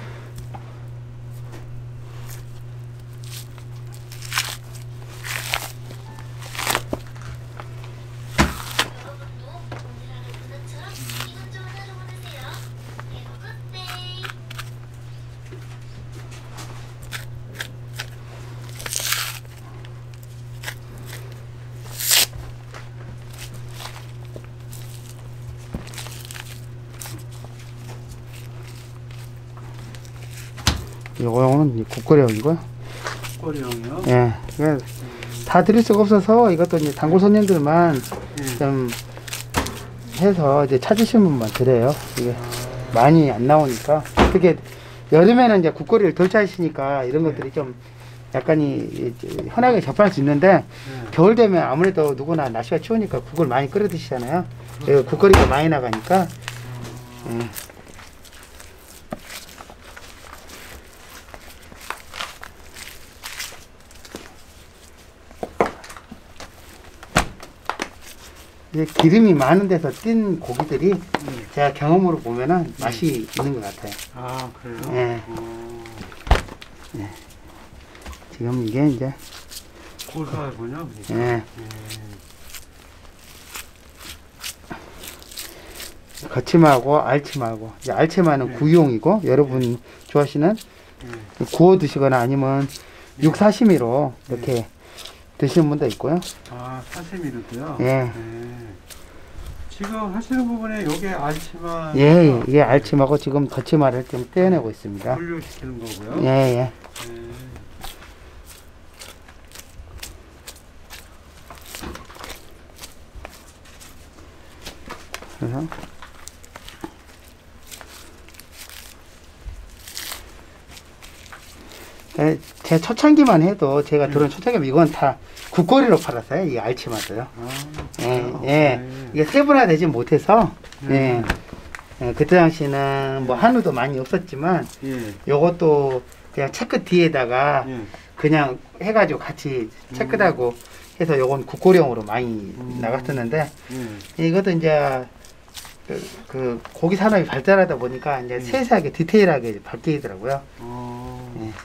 요거는 국거리용이고요. 꼬리용이요? 예, 이게 다 드릴 수가 없어서 이것도 이제 단골 손님들만 예. 좀 해서 이제 찾으시는 분만 드려요. 이게 많이 안 나오니까. 특히 여름에는 이제 국거리를 덜 찾으시니까 이런 것들이 좀 약간이 흔하게 접할 수 있는데 예. 겨울 되면 아무래도 누구나 날씨가 추우니까 국을 많이 끓여 드시잖아요. 그래서 국거리가 많이 나가니까. 예. 이제 기름이 많은 데서 뛴 고기들이 예. 제가 경험으로 보면은 맛이 있는 것 같아요. 아, 그래요? 예. 어. 지금 이게 이제 고소하군요. 이게. 예, 예. 거치마하고 알치마하고 이제 알치마는 네. 구이용이고 여러분 좋아하시는 예. 구워 드시거나 아니면 육사시미로 이렇게 드시는 분도 있고요. 아, 사시미로도요? 예. 지금 하시는 부분에 요게 알치마 예, 이게 알치마고 지금 거치마를 좀 떼어내고 있습니다. 분류시키는 거고요. 예, 예. 예. 그래서 예, 제 초창기만 해도 제가 들은 초창기면 이건 다 국거리로 팔았어요. 이 알치마도요. 아, 그래요? 예, 예. 네. 이게 세분화되지 못해서, 네. 예. 예, 그때 당시는 뭐 한우도 많이 없었지만, 예. 요것도 그냥 체크 뒤에다가 예. 그냥 해가지고 같이 체크하고 해서 요건 국고령으로 많이 음. 나갔었는데, 예. 이것도 이제 그, 그 고기 산업이 발달하다 보니까 이제 음. 세세하게 디테일하게 바뀌더라고요. 어. 예.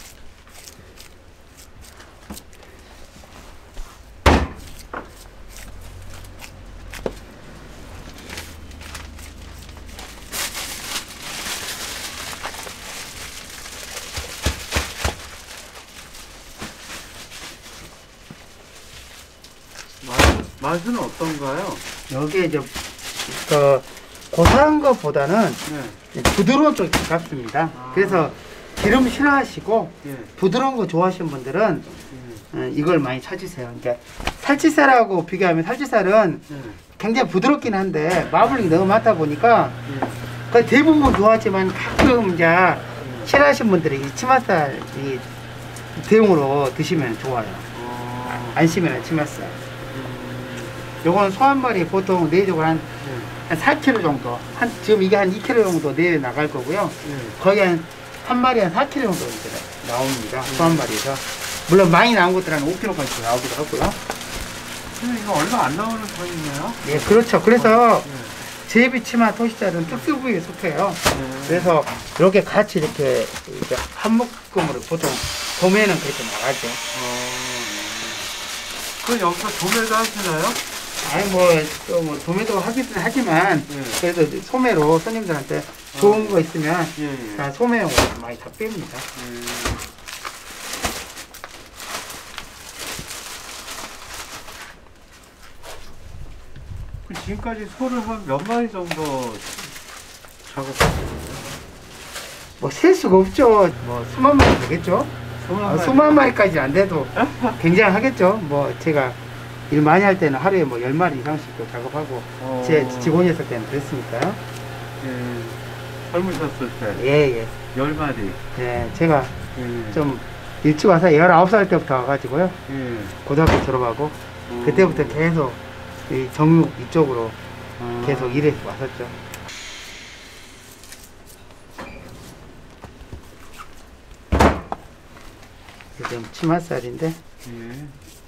맛, 맛은 어떤가요? 여기에 이제 그 고소한 것보다는 네. 부드러운 쪽이 가깝습니다. 아. 그래서 기름 싫어하시고 예. 부드러운 거 좋아하시는 분들은 예. 어, 이걸 많이 찾으세요. 그러니까 살치살하고 비교하면 살치살은 예. 굉장히 부드럽긴 한데 마블링이 너무 많다 보니까 예. 거의 대부분 좋아하지만 가끔 이제 싫어하시는 분들이 이 치맛살 이 대용으로 드시면 좋아요. 어. 안심이나 치맛살. 음. 요건 소 한 마리 보통 내적으로 한, 예. 한 사 킬로그램 정도. 한, 지금 이게 한 이 킬로그램 정도 내에 나갈 거고요. 예. 거의 한, 한 마리 한 사 킬로그램 정도 이제 나옵니다. 소 한 마리에서. 물론 많이 나온 것들은 한 오 킬로그램까지 나오기도 하고요. 근데 이거 얼마 안 나오는 편이네요? 예, 그렇죠. 그래서 예. 제비치마 토시살은 특수 부위에 속해요. 예. 그래서 이렇게 같이 이렇게, 이렇게 한 묶음으로 보통 봄에는 그렇게 나가죠. 어. 그 여기서 도매도 하시나요? 아니 뭐 또 뭐 도매도 하기는 하지만 예. 그래도 소매로 손님들한테 좋은 어. 거 있으면 예. 예. 다 소매용으로 많이 다 뺍니다. 예. 그 지금까지 소를 한 몇 마리 정도 작업하셨어요? 뭐 셀 수가 없죠. 뭐 수만 마리 되겠죠. 수만 아, 마리? 수만 마리까지 안 돼도 굉장하겠죠. 뭐 제가 일 많이 할 때는 하루에 뭐 열 마리 이상씩도 작업하고 어. 제 직원이었을 때는 그랬으니까요. 예. 젊으셨을 때 예예. 열 마리. 예, 제가 예. 좀 일찍 와서 열아홉 살 때부터 와가지고요. 예. 고등학교 졸업하고 어. 그때부터 계속 이 정육 이쪽으로 아. 계속 일해 왔었죠. 이게 지금 치맛살인데 예.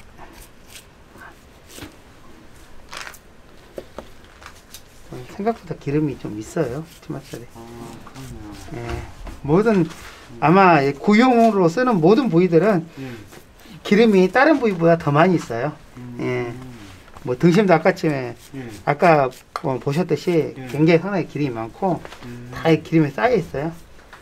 생각보다 기름이 좀 있어요. 치맛살이. 아, 그러네요. 예. 모든 아마 구용으로 쓰는 모든 부위들은 예. 기름이 다른 부위보다 더 많이 있어요. 음. 예. 뭐 등심도 아까쯤에 예. 아까 뭐 보셨듯이 예. 굉장히 상당히 기름이 많고 음. 다 기름에 쌓여 있어요.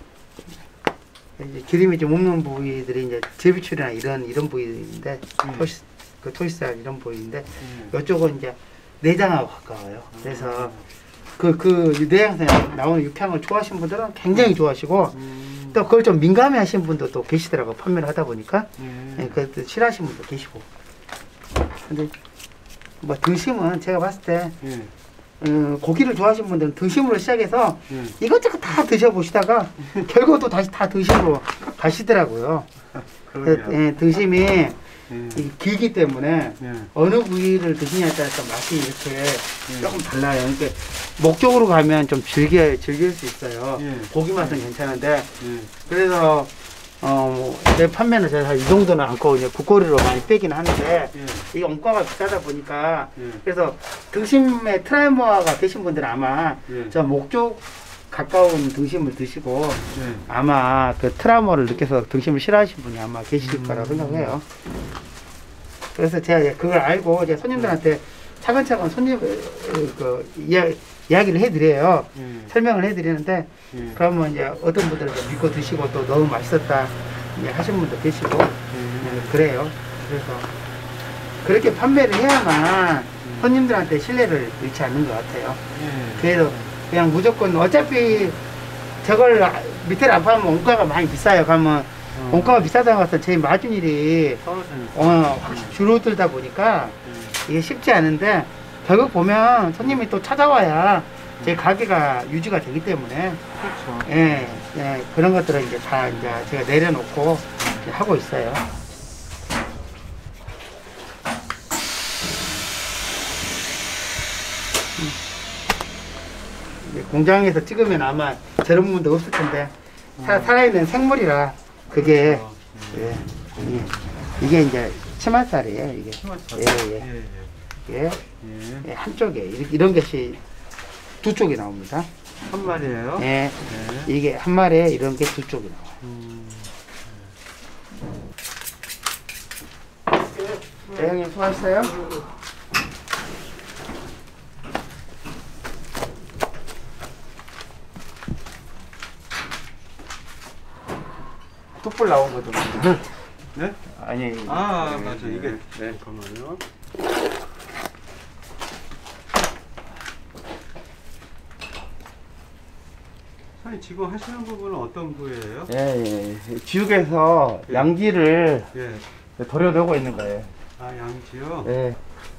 이제 기름이 좀 없는 부위들이 이제 제비추리나 이런 이런 부위인데 음. 토시 그 토시살 이런 부위인데 예. 이쪽은 이제 내장하고 가까워요. 그래서 아. 그 그 내장에서 나오는 육향을 좋아하시는 분들은 굉장히 좋아하시고 음. 또 그걸 좀 민감해 하시는 분도 또 계시더라고. 판매를 하다 보니까 예. 예, 그것도 싫어하시는 분도 계시고. 근데 뭐 등심은 제가 봤을 때 예. 음, 고기를 좋아하시는 분들은 등심으로 시작해서 예. 이것저것 다 드셔보시다가 결국 또 다시 다 등심으로 가시더라고요. 그러게요. 그, 예, 등심이 예. 이게 길기 때문에 예. 어느 부위를 드시냐에 따라서 맛이 이렇게 예. 조금 달라요. 그러니까 목적으로 가면 좀 즐겨, 즐길 수 있어요. 예. 고기 맛은 괜찮은데 예. 그래서 어, 뭐, 내 판매는 제가 이 정도는 않고 이제 국거리로 많이 빼긴 하는데 예. 이 원가가 비싸다 보니까 예. 그래서 등심에 트라우마가 되신 분들은 아마 예. 저 목쪽 가까운 등심을 드시고 예. 아마 그 트라우마를 느껴서 등심을 싫어하시는 분이 아마 계실 음. 거라고 생각해요. 그래서 제가 이제 그걸 알고 이제 손님들한테 차근차근 손님 그 이야, 이야기를 해드려요. 예. 설명을 해드리는데 예. 그러면 이제 어떤 분들은 이제 믿고 드시고 또 너무 맛있었다 이제 하시는 분도 계시고 예. 네, 그래요. 그래서 그렇게 판매를 해야만 손님들한테 신뢰를 잃지 않는 것 같아요. 예. 그래서 그냥 무조건 어차피 저걸 아- 밑에를 안 팔면 원가가 많이 비싸요. 그러면 어. 원가가 비싸다고 해서 제 마진율이 떨어지니까. 어, 확실히 줄어들다 보니까 예. 이게 쉽지 않은데 결국 보면 손님이 또 찾아와야 제 가게가 유지가 되기 때문에 그렇죠. 예, 예, 그런 것들은 이제 다 이제 제가 내려놓고 이제 하고 있어요. 이제 공장에서 찍으면 아마 저런 부분도 없을 텐데 사, 살아있는 생물이라 그게 어, 예, 예. 이게 이제 치맛살이에요. 이게 치맛살. 예, 예. 예, 예. 예, 예. 예, 한쪽에 이렇게 이런 것이 두 쪽이 나옵니다. 한 마리예요? 예, 네. 이게 한 마리에 이런 게 두 쪽이 나와요. 음, 네, 형님 수고하셨어요. 뚝불 나온 거죠. 네? 아니. 아, 네, 맞아. 네, 이게. 네. 잠깐만요. 사장님, 지금 하시는 부분은 어떤 부위예요? 예, 예. 지옥에서 예. 양지를 예. 도려내고 있는 거예요. 아, 양지요? 예.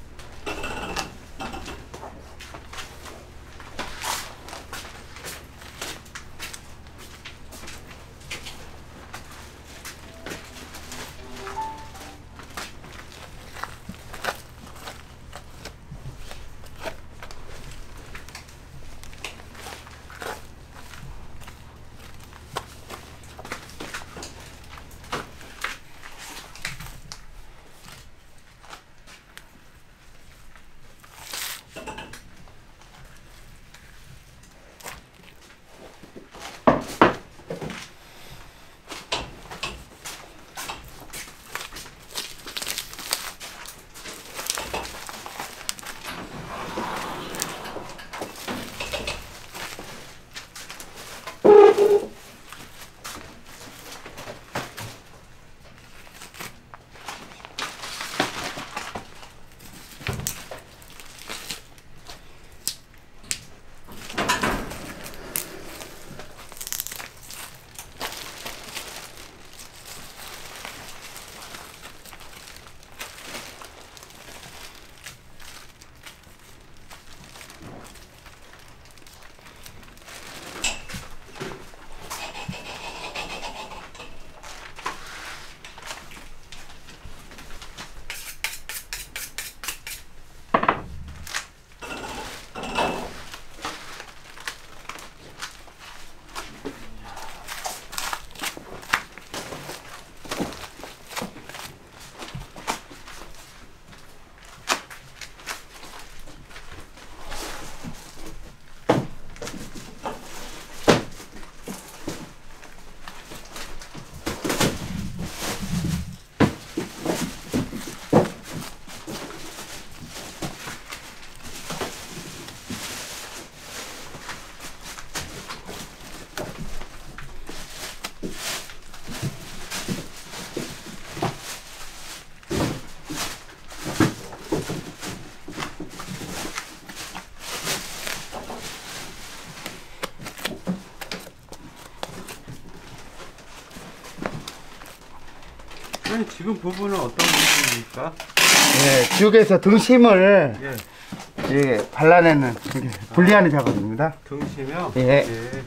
아니, 지금 부분은 어떤 부분입니까? 예, 지옥에서 등심을 예. 예, 발라내는 이렇게 분리하는 작업입니다. 등심이요? 예. 예.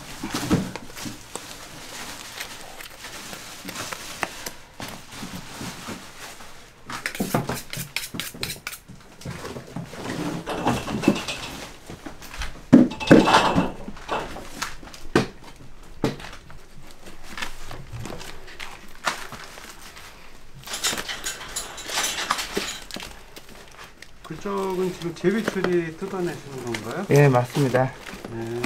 그쪽은 지금 제비추리 뜯어내시는 건가요? 예, 맞습니다. 네.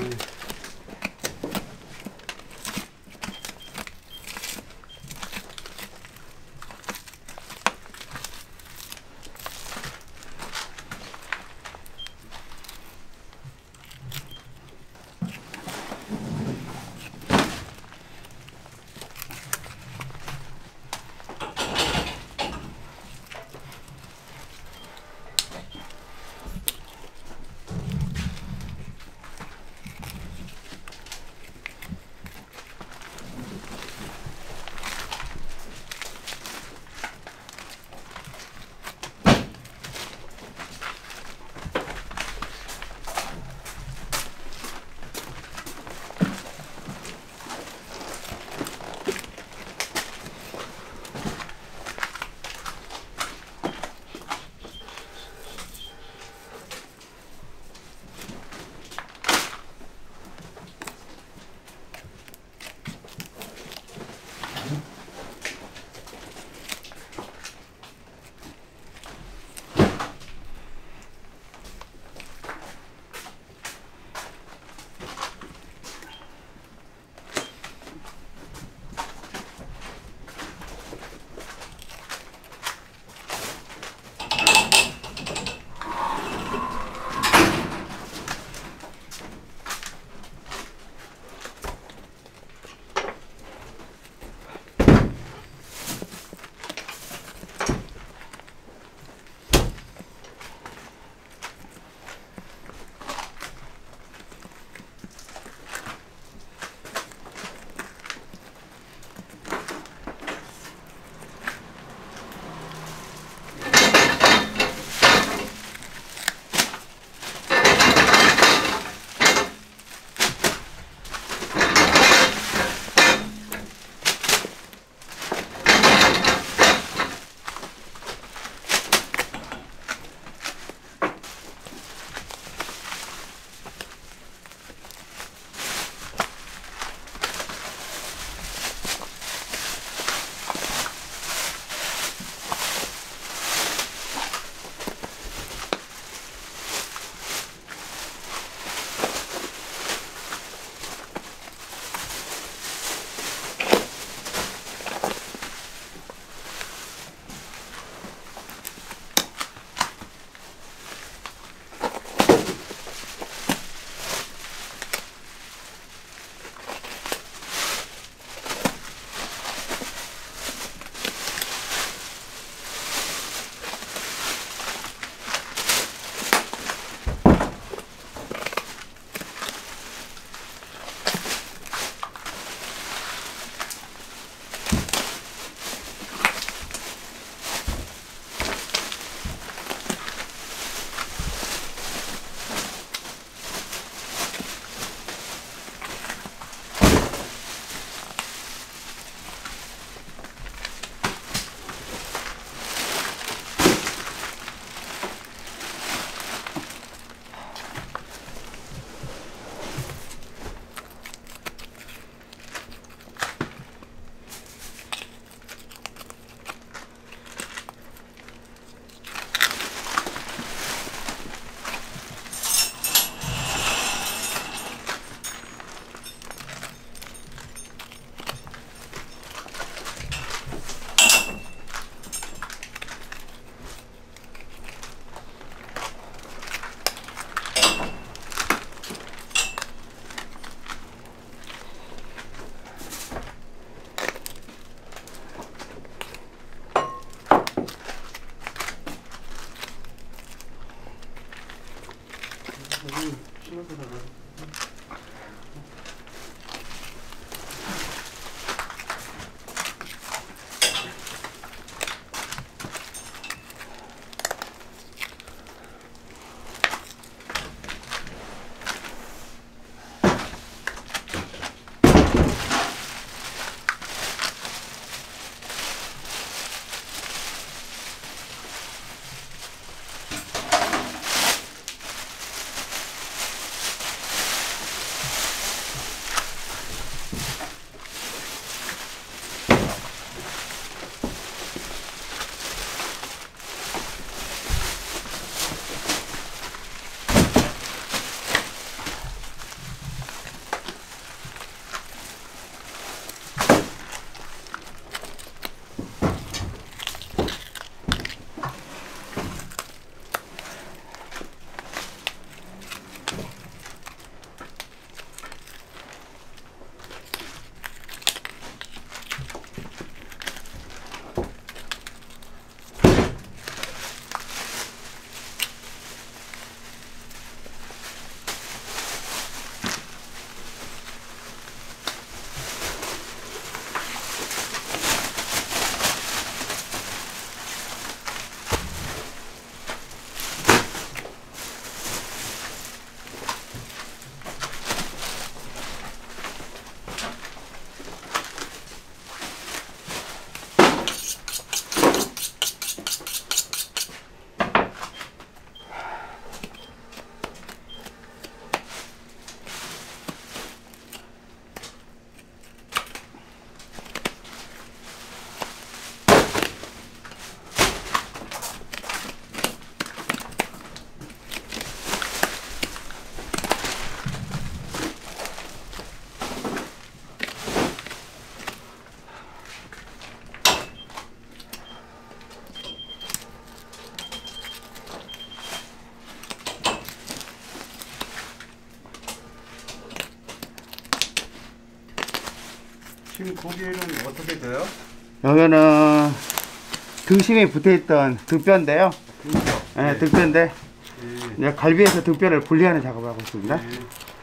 고기는 어떻게 돼요? 여기는 등심이 붙어있던 등뼈인데요. 네, 등뼈인데 예. 이제 갈비에서 등뼈를 분리하는 작업을 하고 있습니다. 예.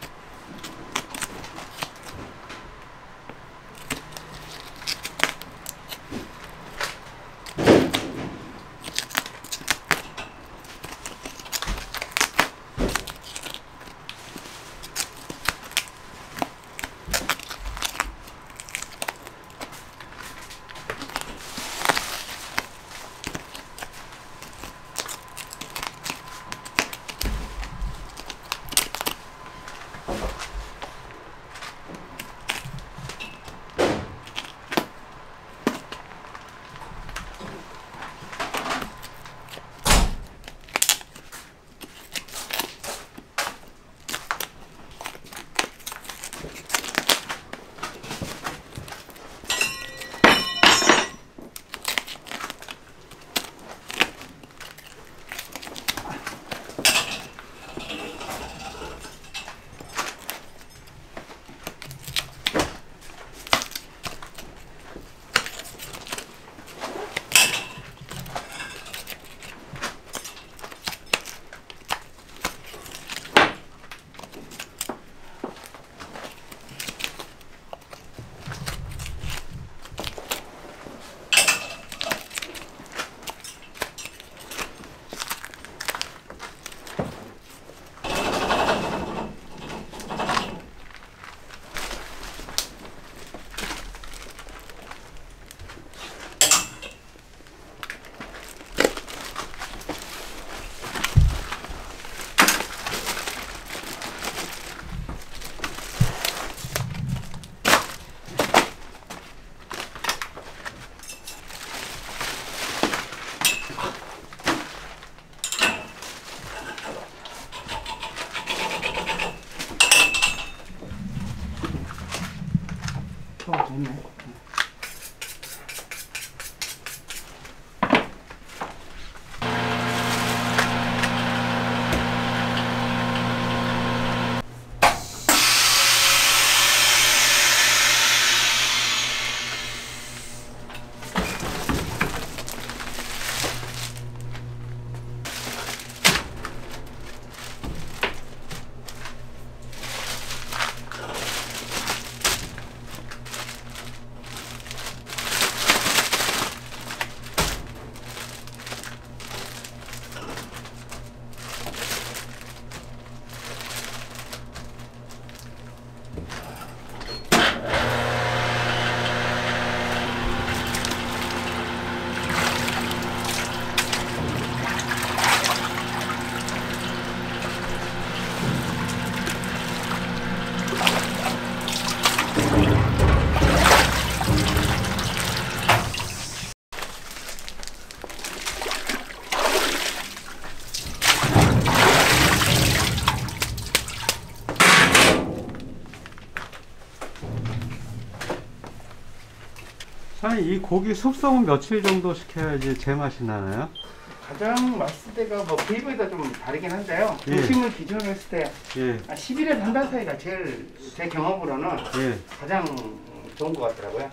어, 좋네. 사장님, 이 고기 숙성은 며칠 정도 시켜야지 제맛이 나나요? 가장 맛있을 때가 뭐 비교에다 좀 다르긴 한데요. 예. 중심을 기준으로 했을 때 예. 한 십 일에서 한 달 사이가 제일 제 경험으로는 예. 가장 좋은 것 같더라고요.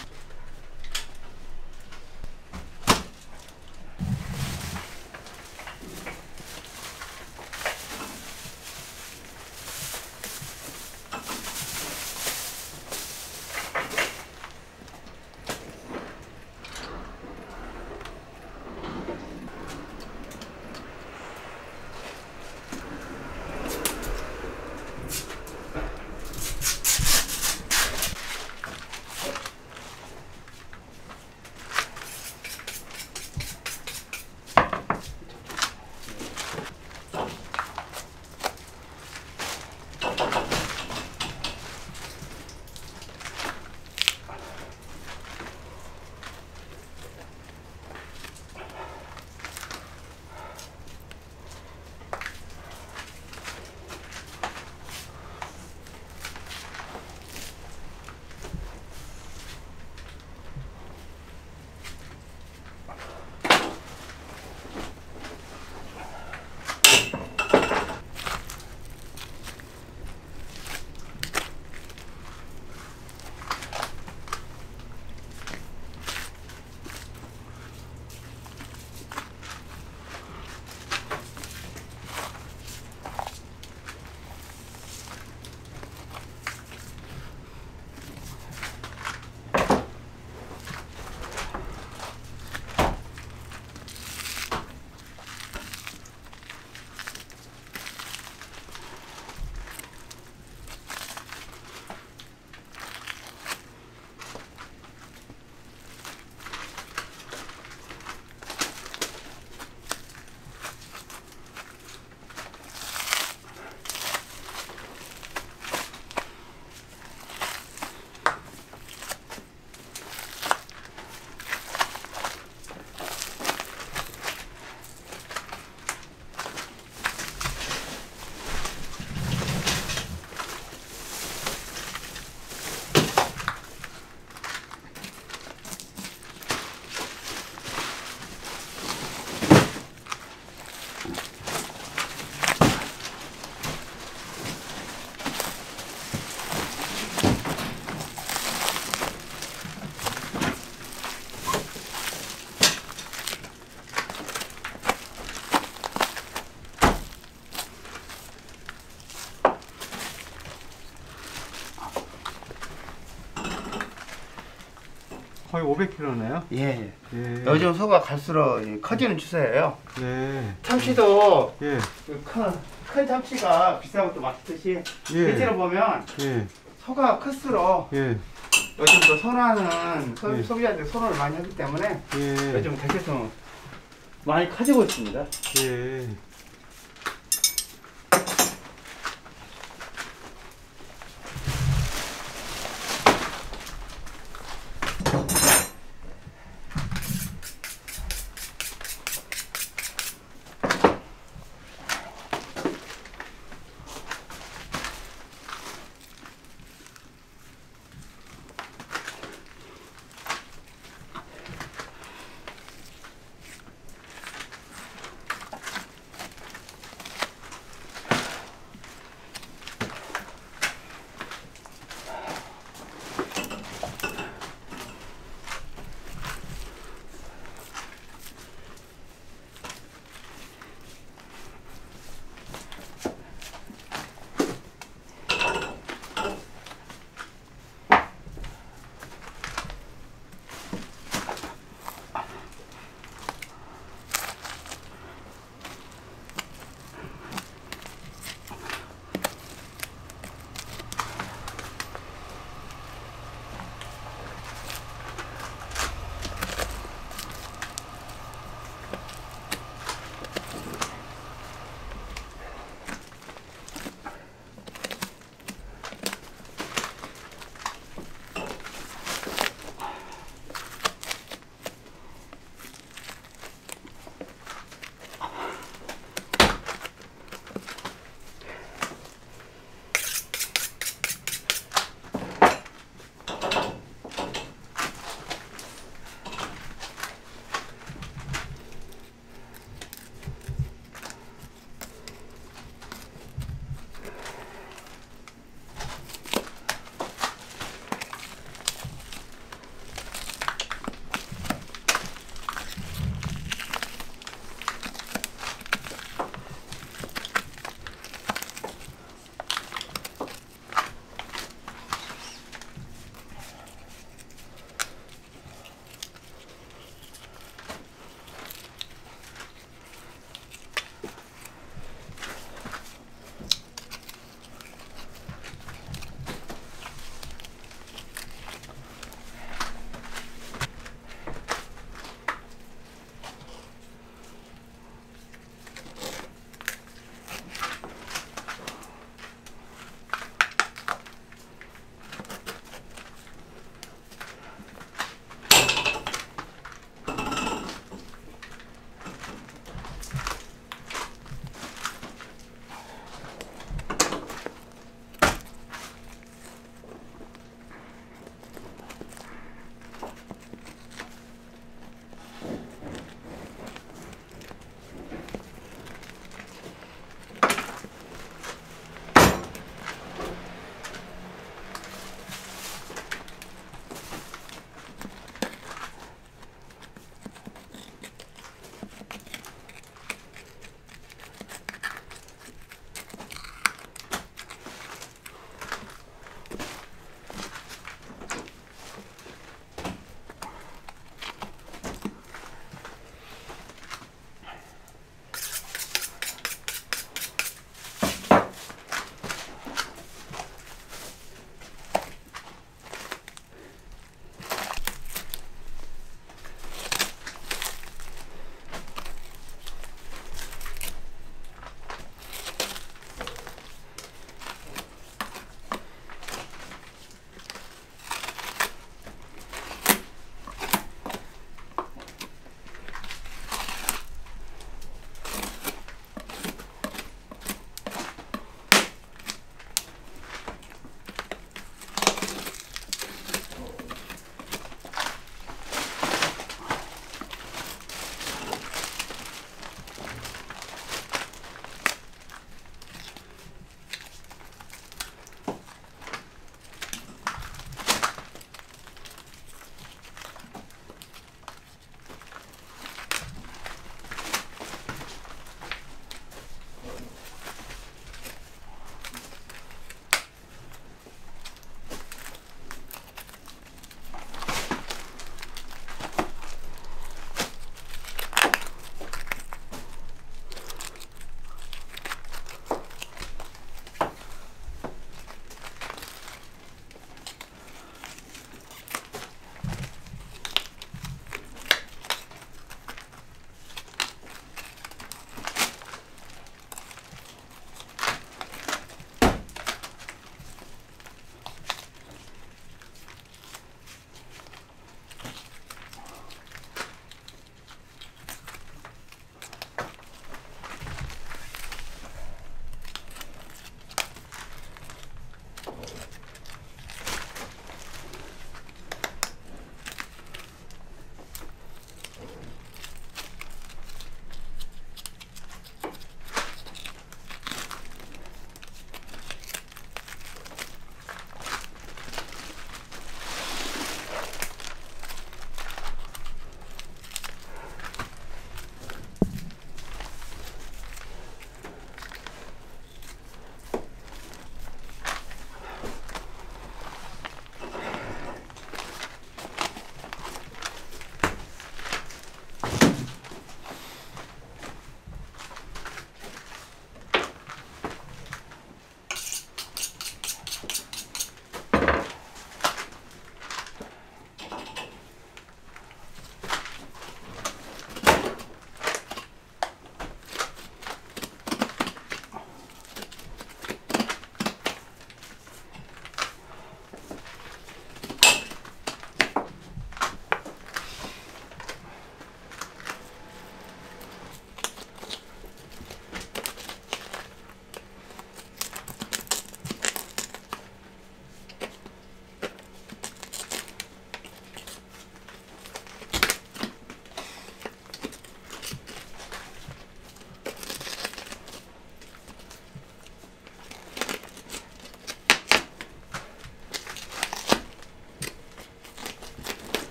거의 오백 킬로그램네요. 예. 예. 요즘 소가 갈수록 커지는 추세예요. 예. 참치도 예. 그 큰, 큰 참치가 비싼 것도 많듯이 예. 실제로 보면 예. 소가 클수록 예. 요즘 또 선호하는 소, 예. 소비자들이 선호를 많이 하기 때문에 예. 요즘 대체품 많이 커지고 있습니다. 예.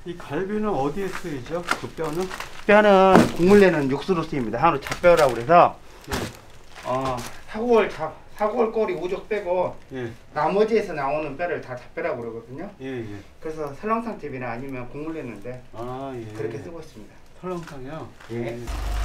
이 갈비는 어디에 쓰이죠? 그 뼈는? 뼈는 국물 내는 육수로 쓰입니다. 한우 잡뼈라고 그래서 예. 어, 사골 잡 사골 꼬리 우족 빼고 예. 나머지에서 나오는 뼈를 다 잡뼈라고 그러거든요. 예, 예. 그래서 설렁탕집이나 아니면 국물 내는데 아, 예. 그렇게 쓰고 있습니다. 설렁탕이요? 예.